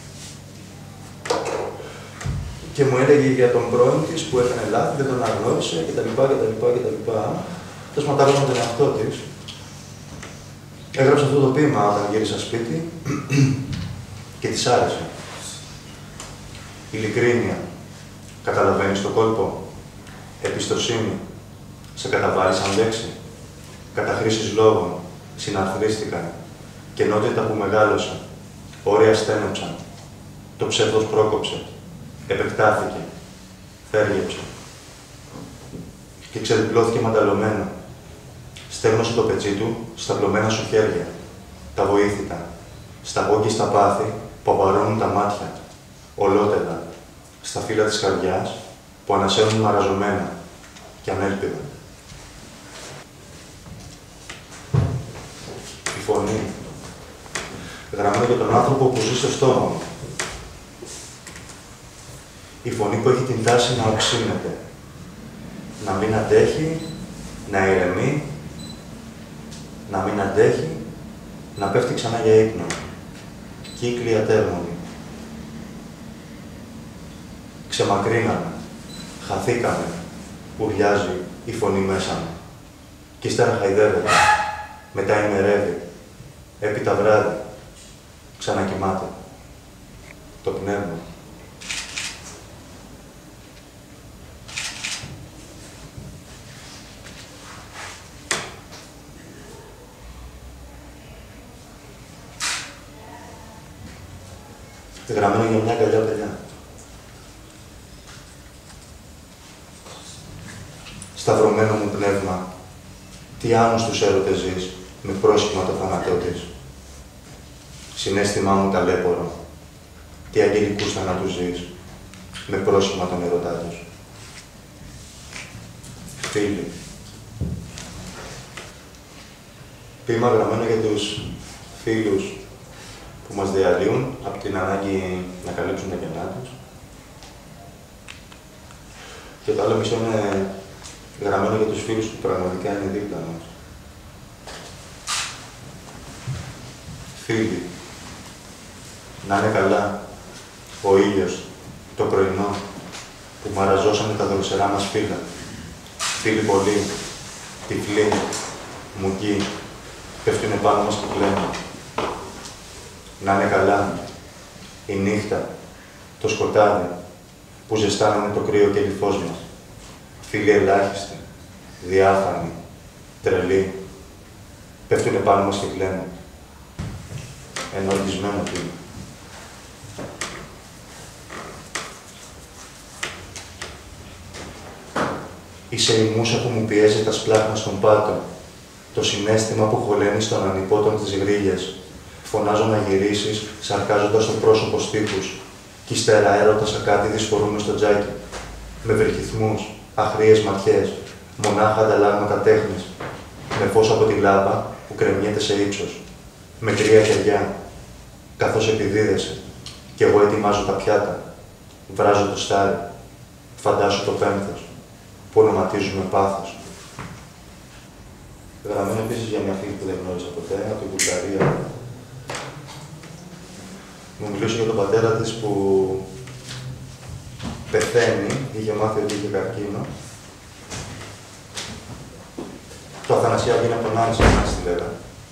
και μου έλεγε για τον πρώην της που έκανε λάθη, δεν τον αγνώρισε κτλ. Τέλος μαντάγαμε τον εαυτό της. Έγραψε αυτό το ποίημα όταν γύρισα σπίτι και της άρεσε. Ειλικρίνεια. Καταλαβαίνεις το κόλπο. Εμπιστοσύνη. Σε καταβάλει σαν λέξη. Καταχρήσεις λόγων. Συναρθρίστηκαν. Κενότητα που μεγάλωσε. Όρια στένεψαν. Το ψεύδος πρόκοψε. Επεκτάθηκε. Θέργεψε. Και ξεδιπλώθηκε μανταλωμένο. Στέγνωσε το πετσί του στα πλωμένα σου χέρια. Τα βοήθηκαν. Στα γόγκιστα πάθη που απαρώνουν τα μάτια. Ολότελα. Στα φύλλα της καρδιάς που ανασένουν μαραζωμένα και ανέλπιδα. Η φωνή. Γραμμένο για τον άνθρωπο που ζει στο στόμα μου. Η φωνή που έχει την τάση να οξύνεται. Να μην αντέχει, να ηρεμεί, να μην αντέχει, να πέφτει ξανά για ύπνο. Κύκλοι ατέρμονοι. Ξεμακρύναμε, χαθήκαμε, ουρλιάζει η φωνή μέσα μου. Κι ύστερα χαϊδεύεται, μετά ημερεύει, έπειτα βράδυ, ξανακοιμάται. Το πνεύμα. Γραμμένο για μια αγκαλιά παιδιά. Σταυρωμένο μου πνεύμα, τι άνωστους έρωτες ζεις, με πρόσχημα το θάνατό της. Συναίσθημά μου ταλέπορο, τι αγγελικούς θανάτους ζεις, με πρόσχημα τον ερωτά τους. Φίλοι. Ποίημα γραμμένο για τους φίλους που μας διαλύουν από την ανάγκη να καλύψουν τα κενά τους. Και το άλλο μισό είναι γραμμένο για τους φίλους που πραγματικά είναι δίπλα μας. Φίλοι, να είναι καλά ο ήλιος, το πρωινό, που μαραζώσαμε τα δροσερά μας φύλλα. Φίλοι πολλοί, τυφλοί, μουκοί, πέφτουνε πάνω μας και κλαίνουν. Να είναι καλά η νύχτα, το σκοτάδι, που ζεστάνανε το κρύο και τη φως μας. Φίλοι ελάχιστοι, διάφανοι, τρελοί, πέφτουνε πάνω μας και κλαίνουν. Ενορκισμένο κλίμα. Είσαι η μούσα που μου πιέζει τα σπλάχνα στον πάτο, το συναίσθημα που χωλαίνει στον ανυπότον τις γρίλιες. Φωνάζω να γυρίσεις, σαρκάζοντας το πρόσωπο στίχους, κι ύστερα έρωτας ακάτι δυσφορούμε στο τζάκι, με βρυχυθμούς, αχρίες ματιές, μονάχα ανταλλάγματα τέχνης, με φως από τη λάμπα που κρεμιέται σε ύψος, με κρύα χεριά, καθώς επιδίδεσαι, κι εγώ ετοιμάζω τα πιάτα, βράζω το στάρι, φαντάσου το πένθος, που ονοματίζουμε πάθος. Γραμμένο επίσης για μια φίλη που δεν γνώρισα ποτέ, από την Βουλγαρία. Μου μιλούσε για τον πατέρα της που πεθαίνει, είχε μάθει ότι είχε καρκίνο. Το Αθανασία βγαίνει από τον Άνση, τη λέγα.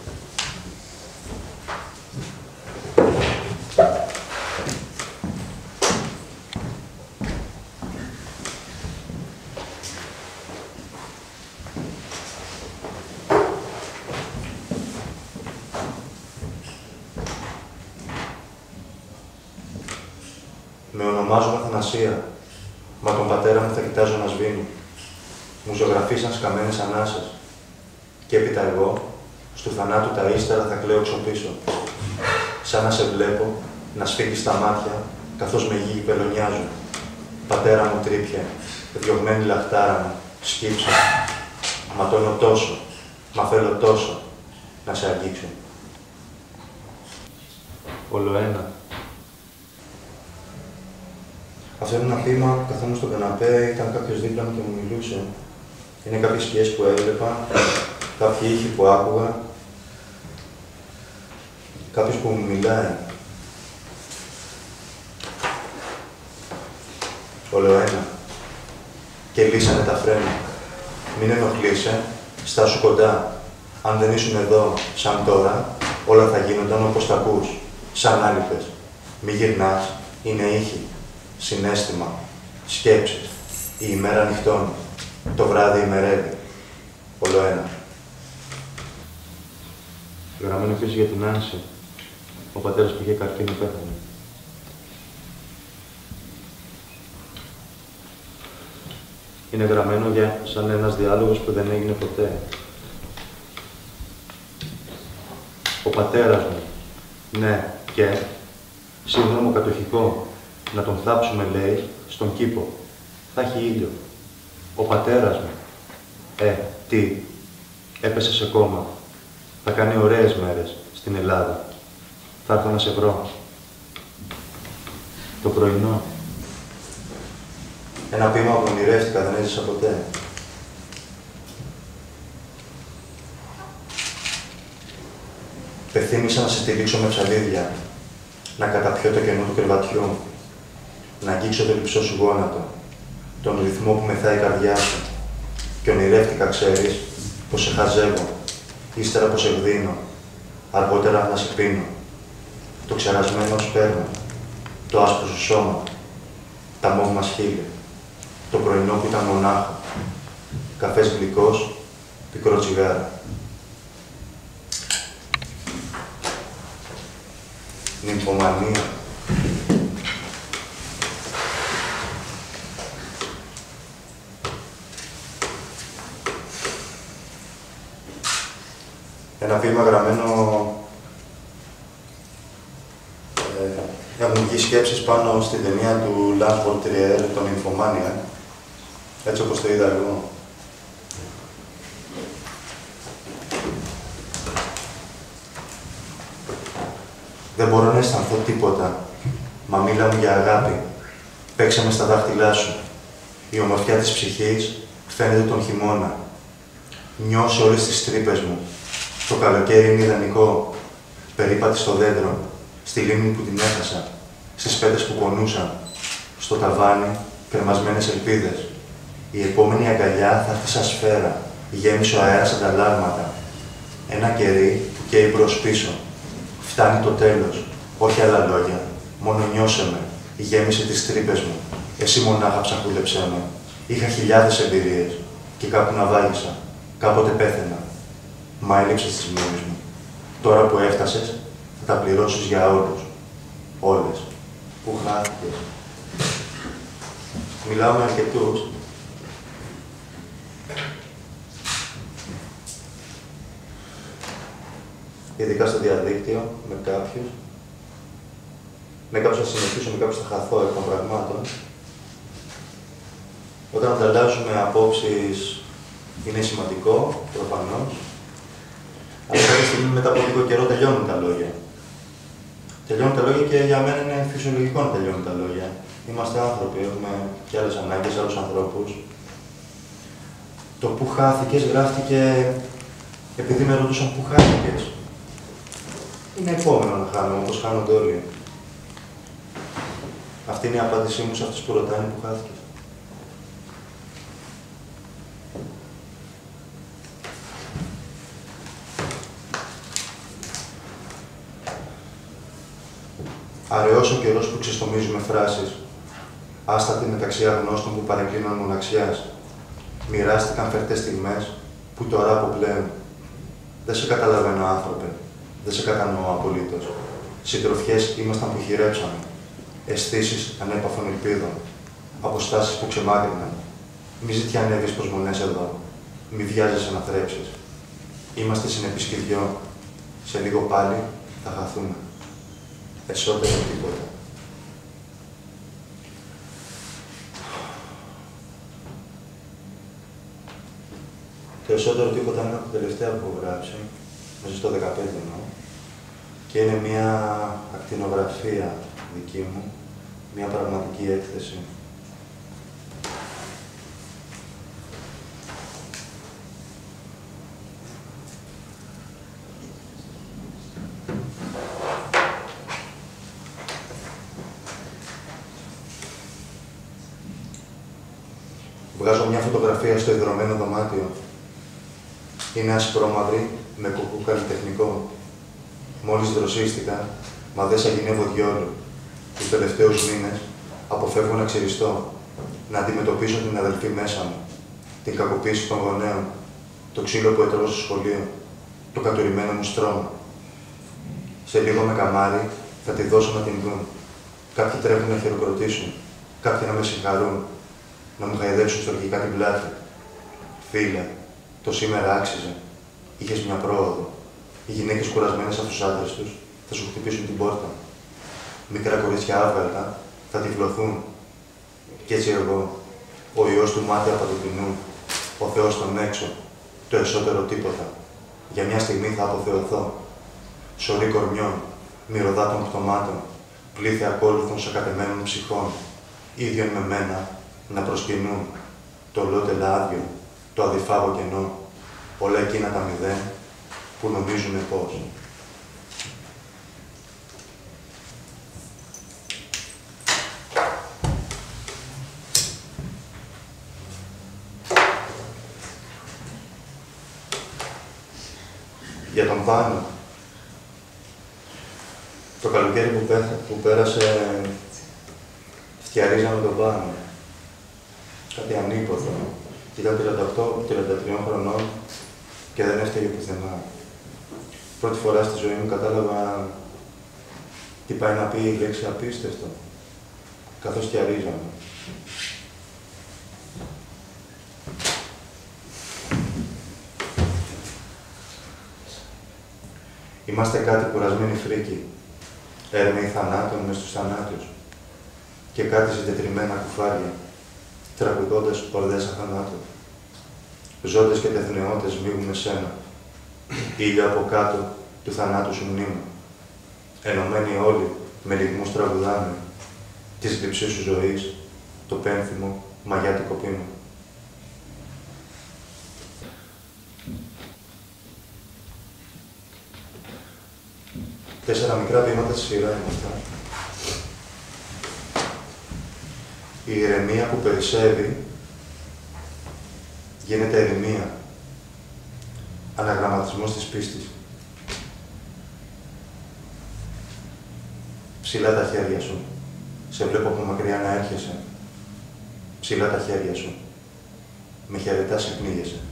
Με ονομάζουν Αθανασία, μα τον πατέρα μου θα κοιτάζω να σβήνει. Μου ζωγραφίσαν σκαμμένες ανάσες. Κι έπειτα εγώ, στου θανάτου τα ύστερα θα κλαίω ξοπίσω. Σαν να σε βλέπω, να σφίγγεις τα μάτια, καθώς με γη πελωνιάζουν. Πατέρα μου τρύπια, διωγμένη λαχτάρα μου, σκύψε. Ματώνω τόσο, μα θέλω τόσο, να σε αγγίξω. Ολοένα. Αυτό είναι ένα ποίημα που καθόμουν στον καναπέ, ήταν κάποιος δίπλα μου και μου μιλούσε. Είναι κάποιες σκιές που έβλεπα, κάποιοι ήχοι που άκουγα, κάποιος που μου μιλάει. Ολοένα. Και λύσανε τα φρένα. Μην ενοχλείσαι, στάσου κοντά. Αν δεν ήσουν εδώ, σαν τώρα, όλα θα γίνονταν όπως τα ακούς, σαν άλυπες. Μη γυρνάς, είναι ήχοι, συναίσθημα, σκέψεις. Η ημέρα νυχτώνει, το βράδυ ημερεύει. Όλο ένα. Γραμμένο επίσης για την Άνση. Ο πατέρας που είχε καρκίνο πέθανε. Είναι γραμμένο σαν ένας διάλογος που δεν έγινε ποτέ. Ο πατέρας μου, ναι, και σύνδρομο κατοχικό, να τον θάψουμε, λέει, στον κήπο. Θα έχει ήλιο. Ο πατέρας μου, τι, έπεσε σε κόμμα. Θα κάνει ωραίες μέρες στην Ελλάδα. Θα έρθω να σε βρω. Το πρωινό. Ένα ποίημα που ονειρεύτηκα, δεν έζησα ποτέ. Πεθύμησα να σε στηρίξω με ψαλίδια, να καταπιώ το κενό του κρεβατιού, να αγγίξω το λυψό σου γόνατο, τον ρυθμό που μεθάει η καρδιά σου. Και ονειρεύτηκα, ξέρεις, πως σε χαζεύω, ύστερα πως σε εκδίνω, αργότερα να σε πίνω. Το ξερασμένο σπέρμα, το άσπρο σου σώμα, τα μόβ μας χείλη, το πρωινό που ήταν μονάχο, καφές γλυκός, πικρό τσιγάρο. Νυμφομανία. Ένα ποίημα γραμμένο... έχουν βγει σκέψεις πάνω στην ταινία του Lars von Trier, το Νυμφομάνια, έτσι όπως το είδα εγώ. Δεν μπορώ να αισθανθώ τίποτα, μα μίλα μου για αγάπη. Παίξε με στα δάχτυλά σου. Η ομορφιά της ψυχής φαίνεται τον χειμώνα. Νιώσε όλες τις τρύπες μου. Το καλοκαίρι είναι ιδανικό. Περίπατη στο δέντρο, στη λίμνη που την έχασα, στις πέτες που πονούσαν, στο ταβάνι, κρεμασμένες ελπίδες. Η επόμενη αγκαλιά θα έρθει σαν σφαίρα, γέμισε ο αέρας σαν τα λάγματα. Ένα κερί που καίει μπρος-πίσω. Φτάνει το τέλος, όχι άλλα λόγια. Μόνο νιώσε με, γέμισε τις τρύπες μου. Εσύ μονάχα ψαχούλεψέ με. Είχα χιλιάδες εμπειρίες και κάπου ναυάγησα. Κάποτε πέθαινα. Μα έλειψες τις μνήμες μου. Τώρα που έφτασες, θα τα πληρώσεις για όλους. Όλες. Που χάθηκες. Μιλάω με αρκετούς. Ειδικά στο διαδίκτυο, με κάποιους. Με κάποιους θα συνεχίσω, με κάποιους θα χαθώ εκ των πραγμάτων. Όταν ανταλλάσσουμε απόψεις είναι σημαντικό, προφανώς. Αλλά κάποια στιγμή μετά από λίγο καιρό τελειώνουν τα λόγια. Τελειώνουν τα λόγια και για μένα είναι φυσιολογικό να τελειώνουν τα λόγια. Είμαστε άνθρωποι, έχουμε και άλλες ανάγκες, άλλους ανθρώπους. Το που χάθηκες γράφτηκε επειδή με ρωτούσαν που χάθηκες. Είναι επόμενο να χάνουμε, όπως χάνονται όλοι. Αυτή είναι η απάντησή μου σε αυτούς που ρωτάνε που χάθηκες. Αραιός ο καιρός που ξεστομίζουμε φράσεις, άστατοι μεταξύ αγνώστων που παρεκκλίνουν μοναξιάς. Μοιράστηκαν φερτές στιγμές που τώρα αποπλέουν. Δεν σε καταλαβαίνω, άνθρωπε. Δεν σε κατανοώ απολύτως. Συντροφιές ήμασταν που χειρέψαμε. Αισθήσεις ανέπαφων ελπίδων. Αποστάσεις που ξεμάκρυναν. Μη ζητιανεύεις προσμονές εδώ. Μη βιάζεσαι να θρέψεις. Είμαστε συνεπείς και δυο. Σε λίγο πάλι θα χαθούμε. Περισσότερο τίποτα. Περισσότερο τίποτα είναι από τα τελευταία που έχω γράψει, μέσα στο 15 εννοώ, και είναι μια ακτινογραφία δική μου, μια πραγματική έκθεση. Βγάζω μια φωτογραφία στο ιδρωμένο δωμάτιο. Είναι ασπρόμαυρη, με κουκού καλλιτεχνικό. Μόλις δροσίστηκα, μα δεν σαγηνεύω διόλου. Τους τελευταίους μήνες αποφεύγω να ξυριστώ, να αντιμετωπίσω την αδελφή μέσα μου, την κακοποίηση των γονέων, το ξύλο που έτρωγα στο σχολείο, το κατουρημένο μου στρώμα. Σε λίγο με καμάρι θα τη δώσω να την δουν. Κάποιοι τρέχουν να χειροκροτήσουν, κάποιοι να με συγχαρούν, να μου χαϊδέψουν στοργικά την πλάτη. Φίλε, το σήμερα άξιζε. Είχες μια πρόοδο. Οι γυναίκες κουρασμένες από τους άντρες τους θα σου χτυπήσουν την πόρτα. Μικρά κορίτσια άβγαλτα θα τυφλωθούν. Κι έτσι εγώ, ο Υιός του μάτια παντοτινού, ο Θεός τον έξω, το εσωτερό τίποτα. Για μια στιγμή θα αποθεωθώ. Σωρή κορμιών, μυρωδάτων πτωμάτων, πλήθη ακόλουθων σε κατεμένων ψυχών, ίδιον με μένα, να προσκυνούν το λότελ άδειο, το αδιφάγο κενό, όλα εκείνα τα μηδέν που νομίζουμε πώς. Για τον Πάνο. Το καλοκαίρι που πέρασε, φτιαρίζαμε τον Πάνο. Κάτι ανίποτο. Ήταν 38-33 χρονών και δεν έφταιγε πουθενά. Πρώτη φορά στη ζωή μου κατάλαβα τι πάει να πει η λέξη απίστευτο, καθώς φτιαρίζαμε. Είμαστε κάτι κουρασμένοι φρίκοι, έρμεοι θανάτων μες στους θανάτους και κάτι συντετριμμένα κουφάρια, τραγουδώντας ορδές αθανάτου. Ζώντες και τεθνεώτες μίγουμε σένα, ήλιο από κάτω του θανάτου σου μνήμα. Ενωμένοι όλοι με λυγμούς τραγουδάμε, της λειψής σου ζωής, το πένθυμο μαγιάτικο πείμα. Τέσσερα μικρά βήματα στη σειρά είναι αυτά. Η ηρεμία που περισσεύει γίνεται ερημία. Αναγραμματισμός της πίστης. Ψηλά τα χέρια σου. Σε βλέπω από μακριά να έρχεσαι. Ψηλά τα χέρια σου. Με χαιρετάς και πνίγεσαι.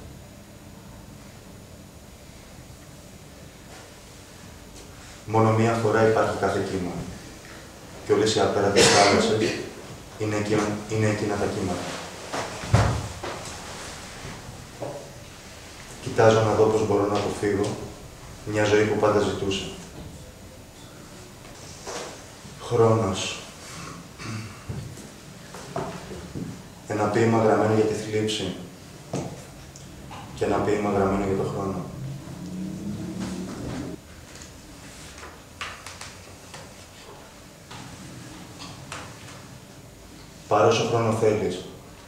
Μόνο μία φορά υπάρχει κάθε κύμα. Και όλες οι απέραντες θάλασσες είναι εκείνα τα κύματα. Κοιτάζω να δω πώς μπορώ να αποφύγω μια ζωή που πάντα ζητούσα. Χρόνος. Ένα ποίημα γραμμένο για τη θλίψη και ένα ποίημα γραμμένο για τον χρόνο. Πάρε όσο χρόνο θέλεις.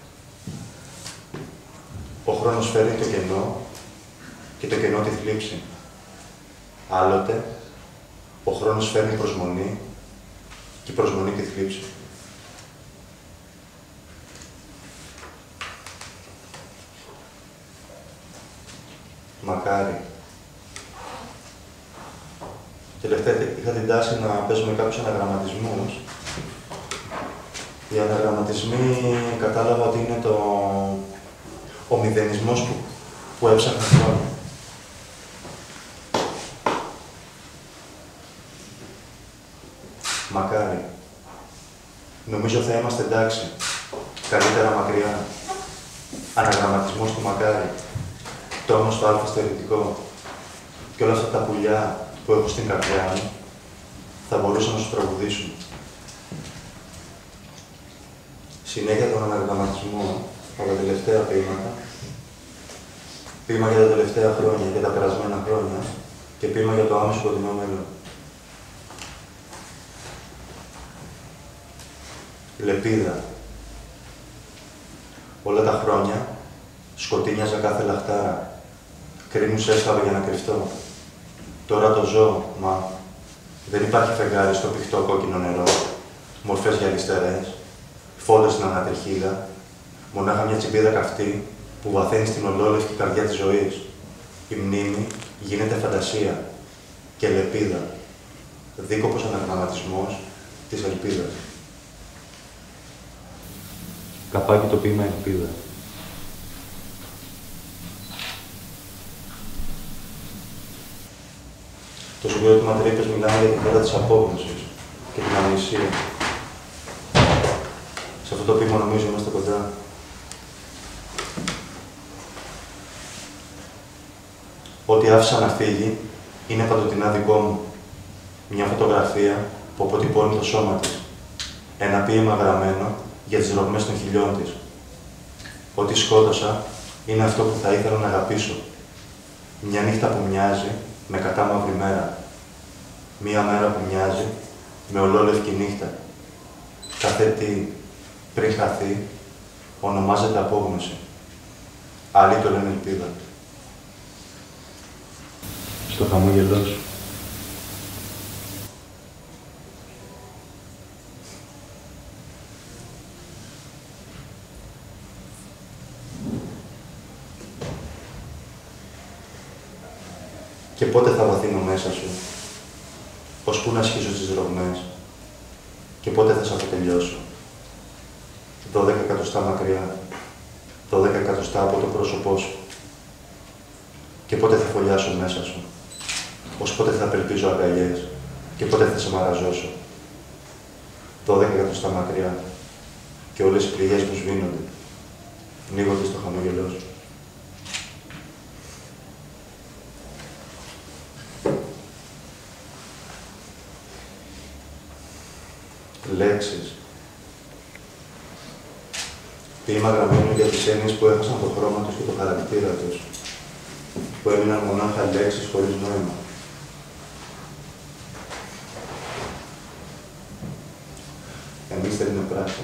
Ο χρόνος φέρνει το κενό και το κενό τη θλίψη. Άλλοτε, ο χρόνος φέρνει προσμονή και η προσμονή τη θλίψη. Μακάρι. Τελευταία είχα την τάση να παίζουμε κάποιους αναγραμματισμούς. Οι αναγραμματισμοί κατάλαβα ότι είναι ο μηδενισμός που έψαχνα χρόνια. Μακάρι. Νομίζω θα είμαστε εντάξει. Καλύτερα μακριά. Αναγραμματισμός του μακάρι. Τόμος το αλφα στερετικό. Και όλα αυτά τα πουλιά που έχω στην καρδιά μου θα μπορούσαν να σου τραγουδήσουν. Συνέχεια των αναγραμματισμών από τα τελευταία ποίηματα, ποίημα για τα τελευταία χρόνια, για τα περασμένα χρόνια και ποίημα για το άμεσο κοντινό μέλλον. Λεπίδα. Όλα τα χρόνια σκοτίνιαζα κάθε λαχτάρα. Κρίνους έσκαβε για να κρυφτώ. Τώρα το ζω, μα δεν υπάρχει φεγγάρι στο πηχτό κόκκινο νερό. Μορφές γυαλιστερές, φόντος στην ανατριχύλα, μονάχα μια τσιμπίδα καυτή που βαθαίνει στην ολόλευκη καρδιά της ζωής. Η μνήμη γίνεται φαντασία και λεπίδα, δίκοπος αναγραμματισμός της ελπίδας. Καπάκι το ποίημα ελπίδα. Το συγκρότημα Τρύπες μιλάμε για την χώρα της απόγνωσης και την αμνησία. Σε αυτό το ποίημα νομίζω είμαστε κοντά. Ό,τι άφησα να φύγει είναι παντοτινά δικό μου. Μια φωτογραφία που αποτυπώνει το σώμα της. Ένα ποίημα γραμμένο για τις ρογμές των χιλιών της. Ό,τι σκότωσα είναι αυτό που θα ήθελα να αγαπήσω. Μια νύχτα που μοιάζει με κατάμαυρη μέρα. Μια μέρα που μοιάζει με ολόλευκη νύχτα. Κάθε τι πριν χαθεί ονομάζεται απόγνωση. Άλλοι το λένε ελπίδα. Στο χαμόγελό σου. Και πότε θα βαθύνω μέσα σου, ώσπου να σχίσω τις ρογμές, και πότε θα σ' αποτελειώσω. 12 εκατοστά μακριά, 12 εκατοστά από το πρόσωπό σου. Και πότε θα φωλιάσω μέσα σου, ως πότε θα απελπίζω αγκαλιές, και πότε θα σε μαραζώσω. 12 εκατοστά μακριά, και όλες οι πληγές μου σβήνονται, πνίγονται στο χαμόγελό σου. Λέξεις. Ποίημα γραμμένο για τις έννοιες που έχασαν το χρώμα τους και το χαρακτήρα τους, που έμειναν μονάχα λέξεις χωρίς νόημα. Εμείς θέλουμε πράξη.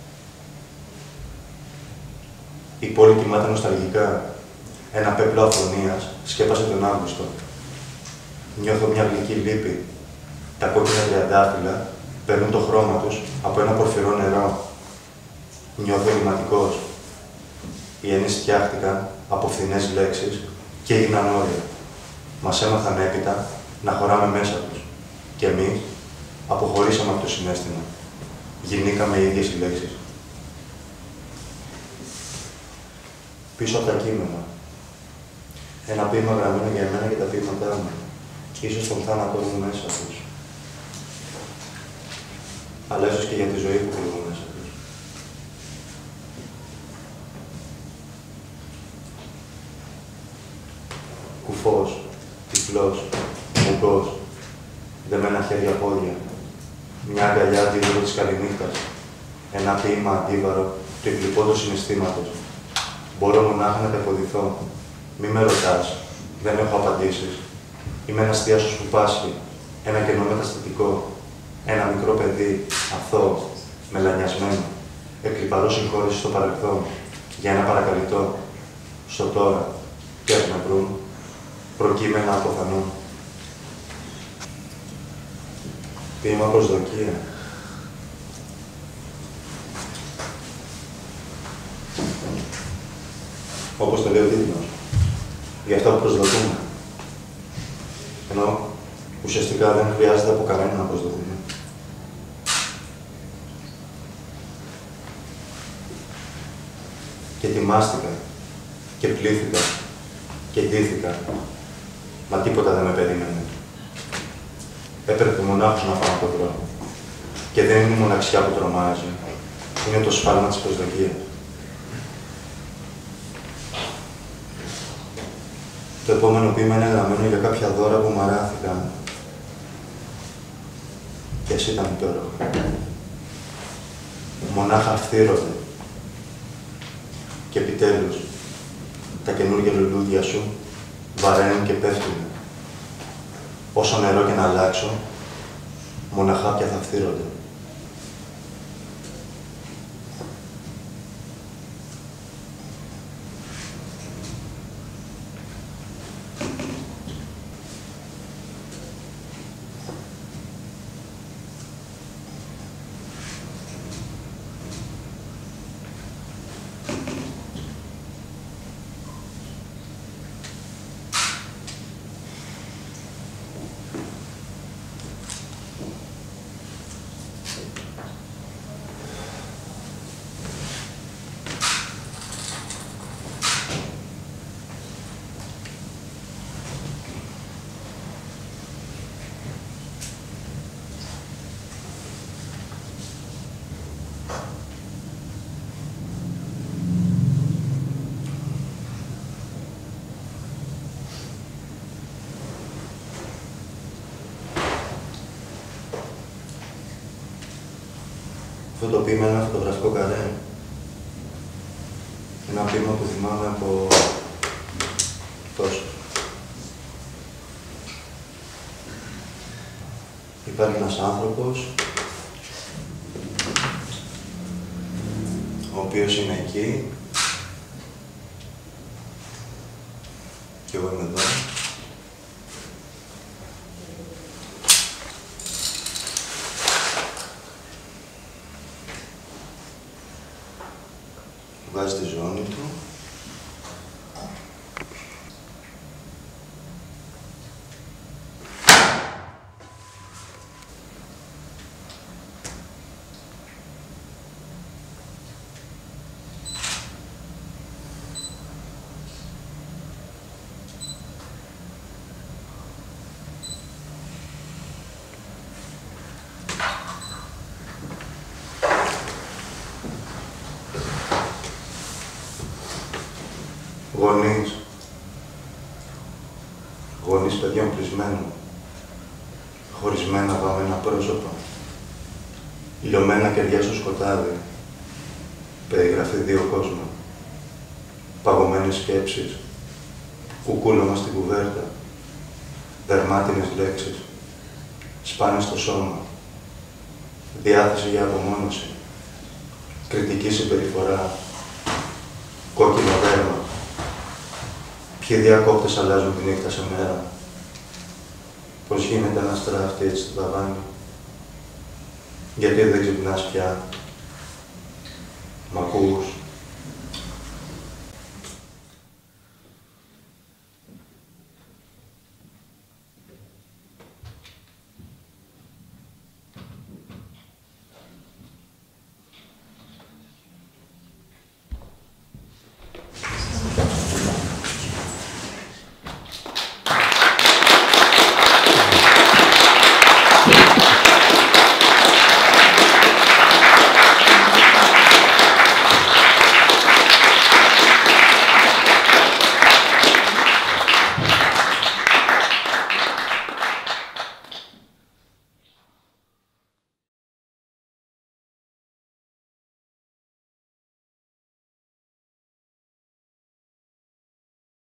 Η πόλη κοιμάται νοσταλγικά. Ένα πέπλο αφωνίας σκέπασε τον Αύγουστο. Νιώθω μια γλυκή λύπη. Τα κόκκινα τριαντάφυλλα παίρνουν το χρώμα τους από ένα πορφυρό νερό. Νιώθω ενηματικός. Οι έννοιες φτιάχτηκαν από φθηνές λέξεις και έγιναν όρια. Μας έμαθαν έπειτα να χωράμε μέσα τους. Και εμείς αποχωρήσαμε από το συναίσθημα. Γινήκαμε οι ίδιες οι λέξεις. Πίσω από τα κείμενα. Ένα ποίημα γραμμένο για εμένα και τα ποίηματά μου. Ίσως τον θάνατό μου μέσα τους. Αλλά ίσως και για τη ζωή που κρύβω μέσα τους. Κουφός, τυφλός, μουγκός, δεμένα χέρια-πόδια, μια αγκαλιά αντίδωρο της καληνύχτας, ένα ποίημα αντίβαρο του εκλειπώντος συναισθήματος. Μπορώ μονάχα να τα υποδηθώ. Μη με ρωτάς, δεν έχω απαντήσεις. Είμαι ένας θείασος που πάσχει, ένα κενό μεταστατικό, ένα μικρό παιδί, αθώο, μελανιασμένο, εκλιπαρό συγχώρεση στο παρελθόν, για ένα παρακαλυτό, στο τώρα, και ας με βρουν, προκείμενα αποθανούν. Ποίημα προσδοκία. Όπως το λέει ο τίτλος, για αυτά που προσδοκούμε. Ενώ ουσιαστικά δεν χρειάζεται από κανένα να προσδοκούμε. Και ετοιμάστηκα, και πλήθηκα, και ντύθηκα, μα τίποτα δεν με περίμενε. Έπρεπε μονάχος να πάω από τον δρόμο. Και δεν είναι η μοναξιά που τρομάζει, είναι το σφάλμα της προσδοκίας. Το επόμενο ποίημα είναι γραμμένο για κάποια δώρα που μαράθηκαν. Και εσύ ήταν υπέροχο. Μονάχα αυθύρωτε. Και επιτέλους, τα καινούργια λουλούδια σου βαραίνουν και πέφτουν. Όσο νερό και να αλλάξω, μοναχά πια θα αυθύρονται. Αυτό το ποίημα είναι ένα φωτογραφικό καρέ. Ένα ποίημα που θυμάμαι από τόσο. Υπάρχει ένας άνθρωπος, ο οποίος είναι εκεί και εγώ είμαι εδώ. Βάζει τη ζώνη του. Γονείς. Γονείς παιδιών κλεισμένων. Χωρισμένα βαμμένα πρόσωπα. Λιωμένα κεριά στο σκοτάδι. Περιγραφή δύο κόσμων. Παγωμένες σκέψεις. Κουκούλωμα στην κουβέρτα. Δερμάτινες λέξεις. Σπάνε στο σώμα. Διάθεση για απομόνωση. Κριτική συμπεριφορά. Κόκκινο δέρμα. Ποιοι διακόπτες αλλάζουν τη νύχτα σε μέρα. Πώς γίνεται να στράφτει έτσι το ταβάνι. Γιατί δεν ξυπνάς πια. Μ' ακούς.